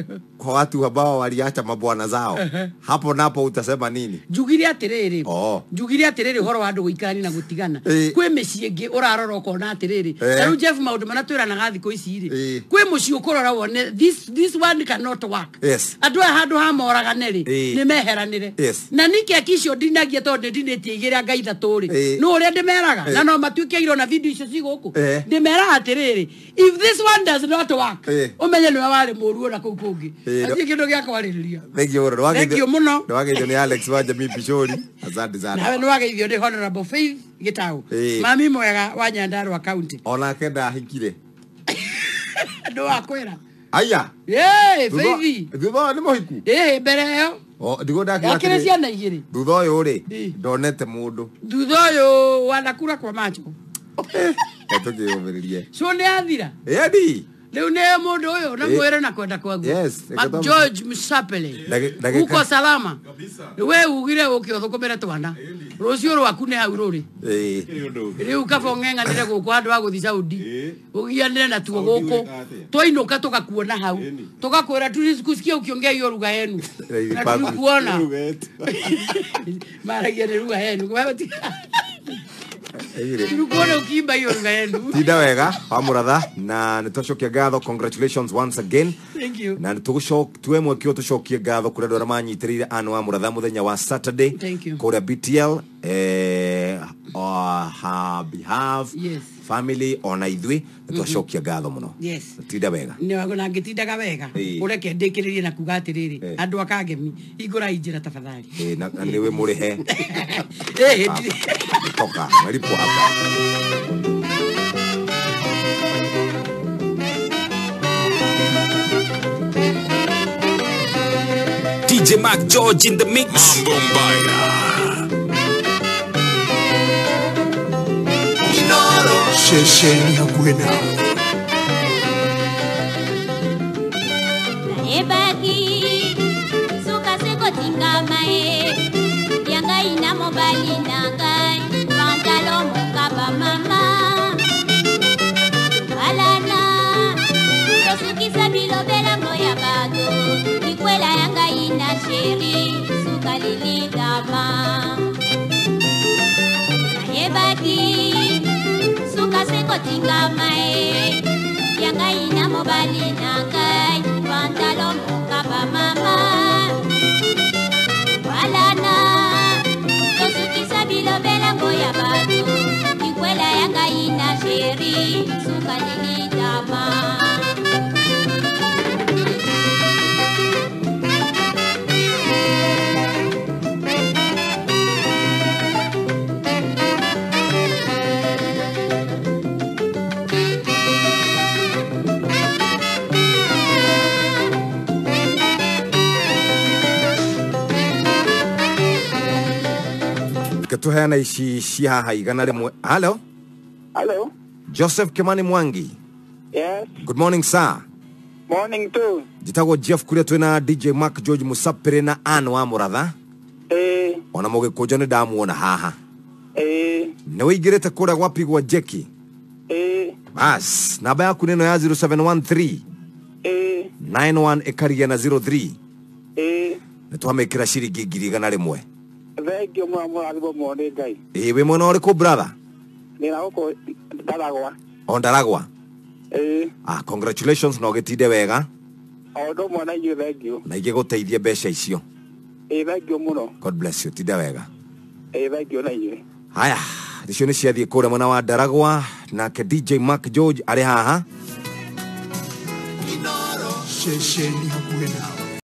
kwa watu ambao waliacha mabwana zao. Hapo napo utasema nini? Njugire atiriri. Njugire atiriri horo wa andu guikani na gutigana. Kwe mecii ingi urarora ukona atiriri. Taru Jeff maundu manatwira na gathi ko ici ri. Kwe mucii ukurora wone this one cannot work. Andu handu ha moraganeri ni meheranire. Na niki akicio ndinagia tondu ndinĩtie igĩrĩ ngai ithatu ri. No uria ndimeraga na no matuike iro na video icio ciguku. Ndimera atiriri. If this one does not work, umenye ni wale mũru na kuu kungi. Atie kindu gya kwarĩrĩria. Thank you muno. Thank you muno. Nwageithio ni Alex Wanjamii Pishori. Asante sana. Nawe nwageithio ni Honorable Faith Gitau. Mami mwega wa Nyandarua County. Ona kenda hikire. Ndo akwira. Aya. Faith. Thutha ni muhiku. Mbere yo. Ndigo ndakinya. Yakire ciana igiri. Thutha uyu ri ndonete mundu. Thutha uyu wanakura kwa macho. Tukiumiririe. So ni athira. Edi. Leo ne mundu uyu na mwere na kwenda kwagu. George Musapele. Uko salama. Kabisa. We ugire ukiothũkũmĩra twana. Rũciũ rwaku nĩ hau rũrĩ. Rĩu kaba ng'eng'anĩre gũkũ andũ a gũthi Saudi. Ũgianĩre na tuo gũkũ. Twainũka tũgakuona hau. Tũgakwĩra tulisikia ukiongea hiyo lugha yenu. Na tulikuona. Maragia ni lugha yenu. Tulikuona ukiimba hiyo lugha yenu. Tida wega wa muratha na nitwacokia ngatho. Congratulations once again. Thank you. Na tuemwe kio tucokie ngatho kuri andu aria manyitirire anu wa muratha muthenya wa Saturday kuria BTL behalf family ona ithui nitwacokia ngatho muno. Tida wega ni wago na ngitindaga wega ureke ndikiririe na kuga atiriri andu akagemi igura injira tafadhali na niwe murihe toka malipo hapa. DJ Mac George in the mix. Mambo mbaya. Inoro shesheni ya kwena. Ebaki suka seko tingamae yanga ina mobali nangai pantalo mukaba mama alana tosukisa bilobela moya bato ikwela yanga ina sheri suka lilidama ebaki suka seko tingamae yanga ina mobali nangai pantalo mukaba mama walana tosukisa bilobela ngoya batu ikwela yanga ina sheri suka lilidama Tuheana ici cia haha igana rimwe. Hello. Hello. Joseph Kimani Mwangi. Yes. Good morning sir. Morning too. Jitago Jeff kuria twina DJ Mac George Musapere na anu wa muratha. Ona mugikuja ni ndamuona haha. Ni wigirete kuria gwapigwa jeki. Bas, namba yaku neno ya 0713 91 ekaria na 03. Nitwamekira ciringi ngiri igana rimwe. Thank you mwa alibo mwone ngai. We mwana uriku brother? Nina uko Ndaragwa. Ndaragwa. Congratulations no getide wega. Odo mwana you thank you. Na igiguteithia mbeca icio. Thank you muno. God bless you. Tide wega. Thank you na you. Haya, icio ni ciathie kuria mwana wa Ndaragwa na ke DJ Mac George ari haha. Inoro shesheni hakuena.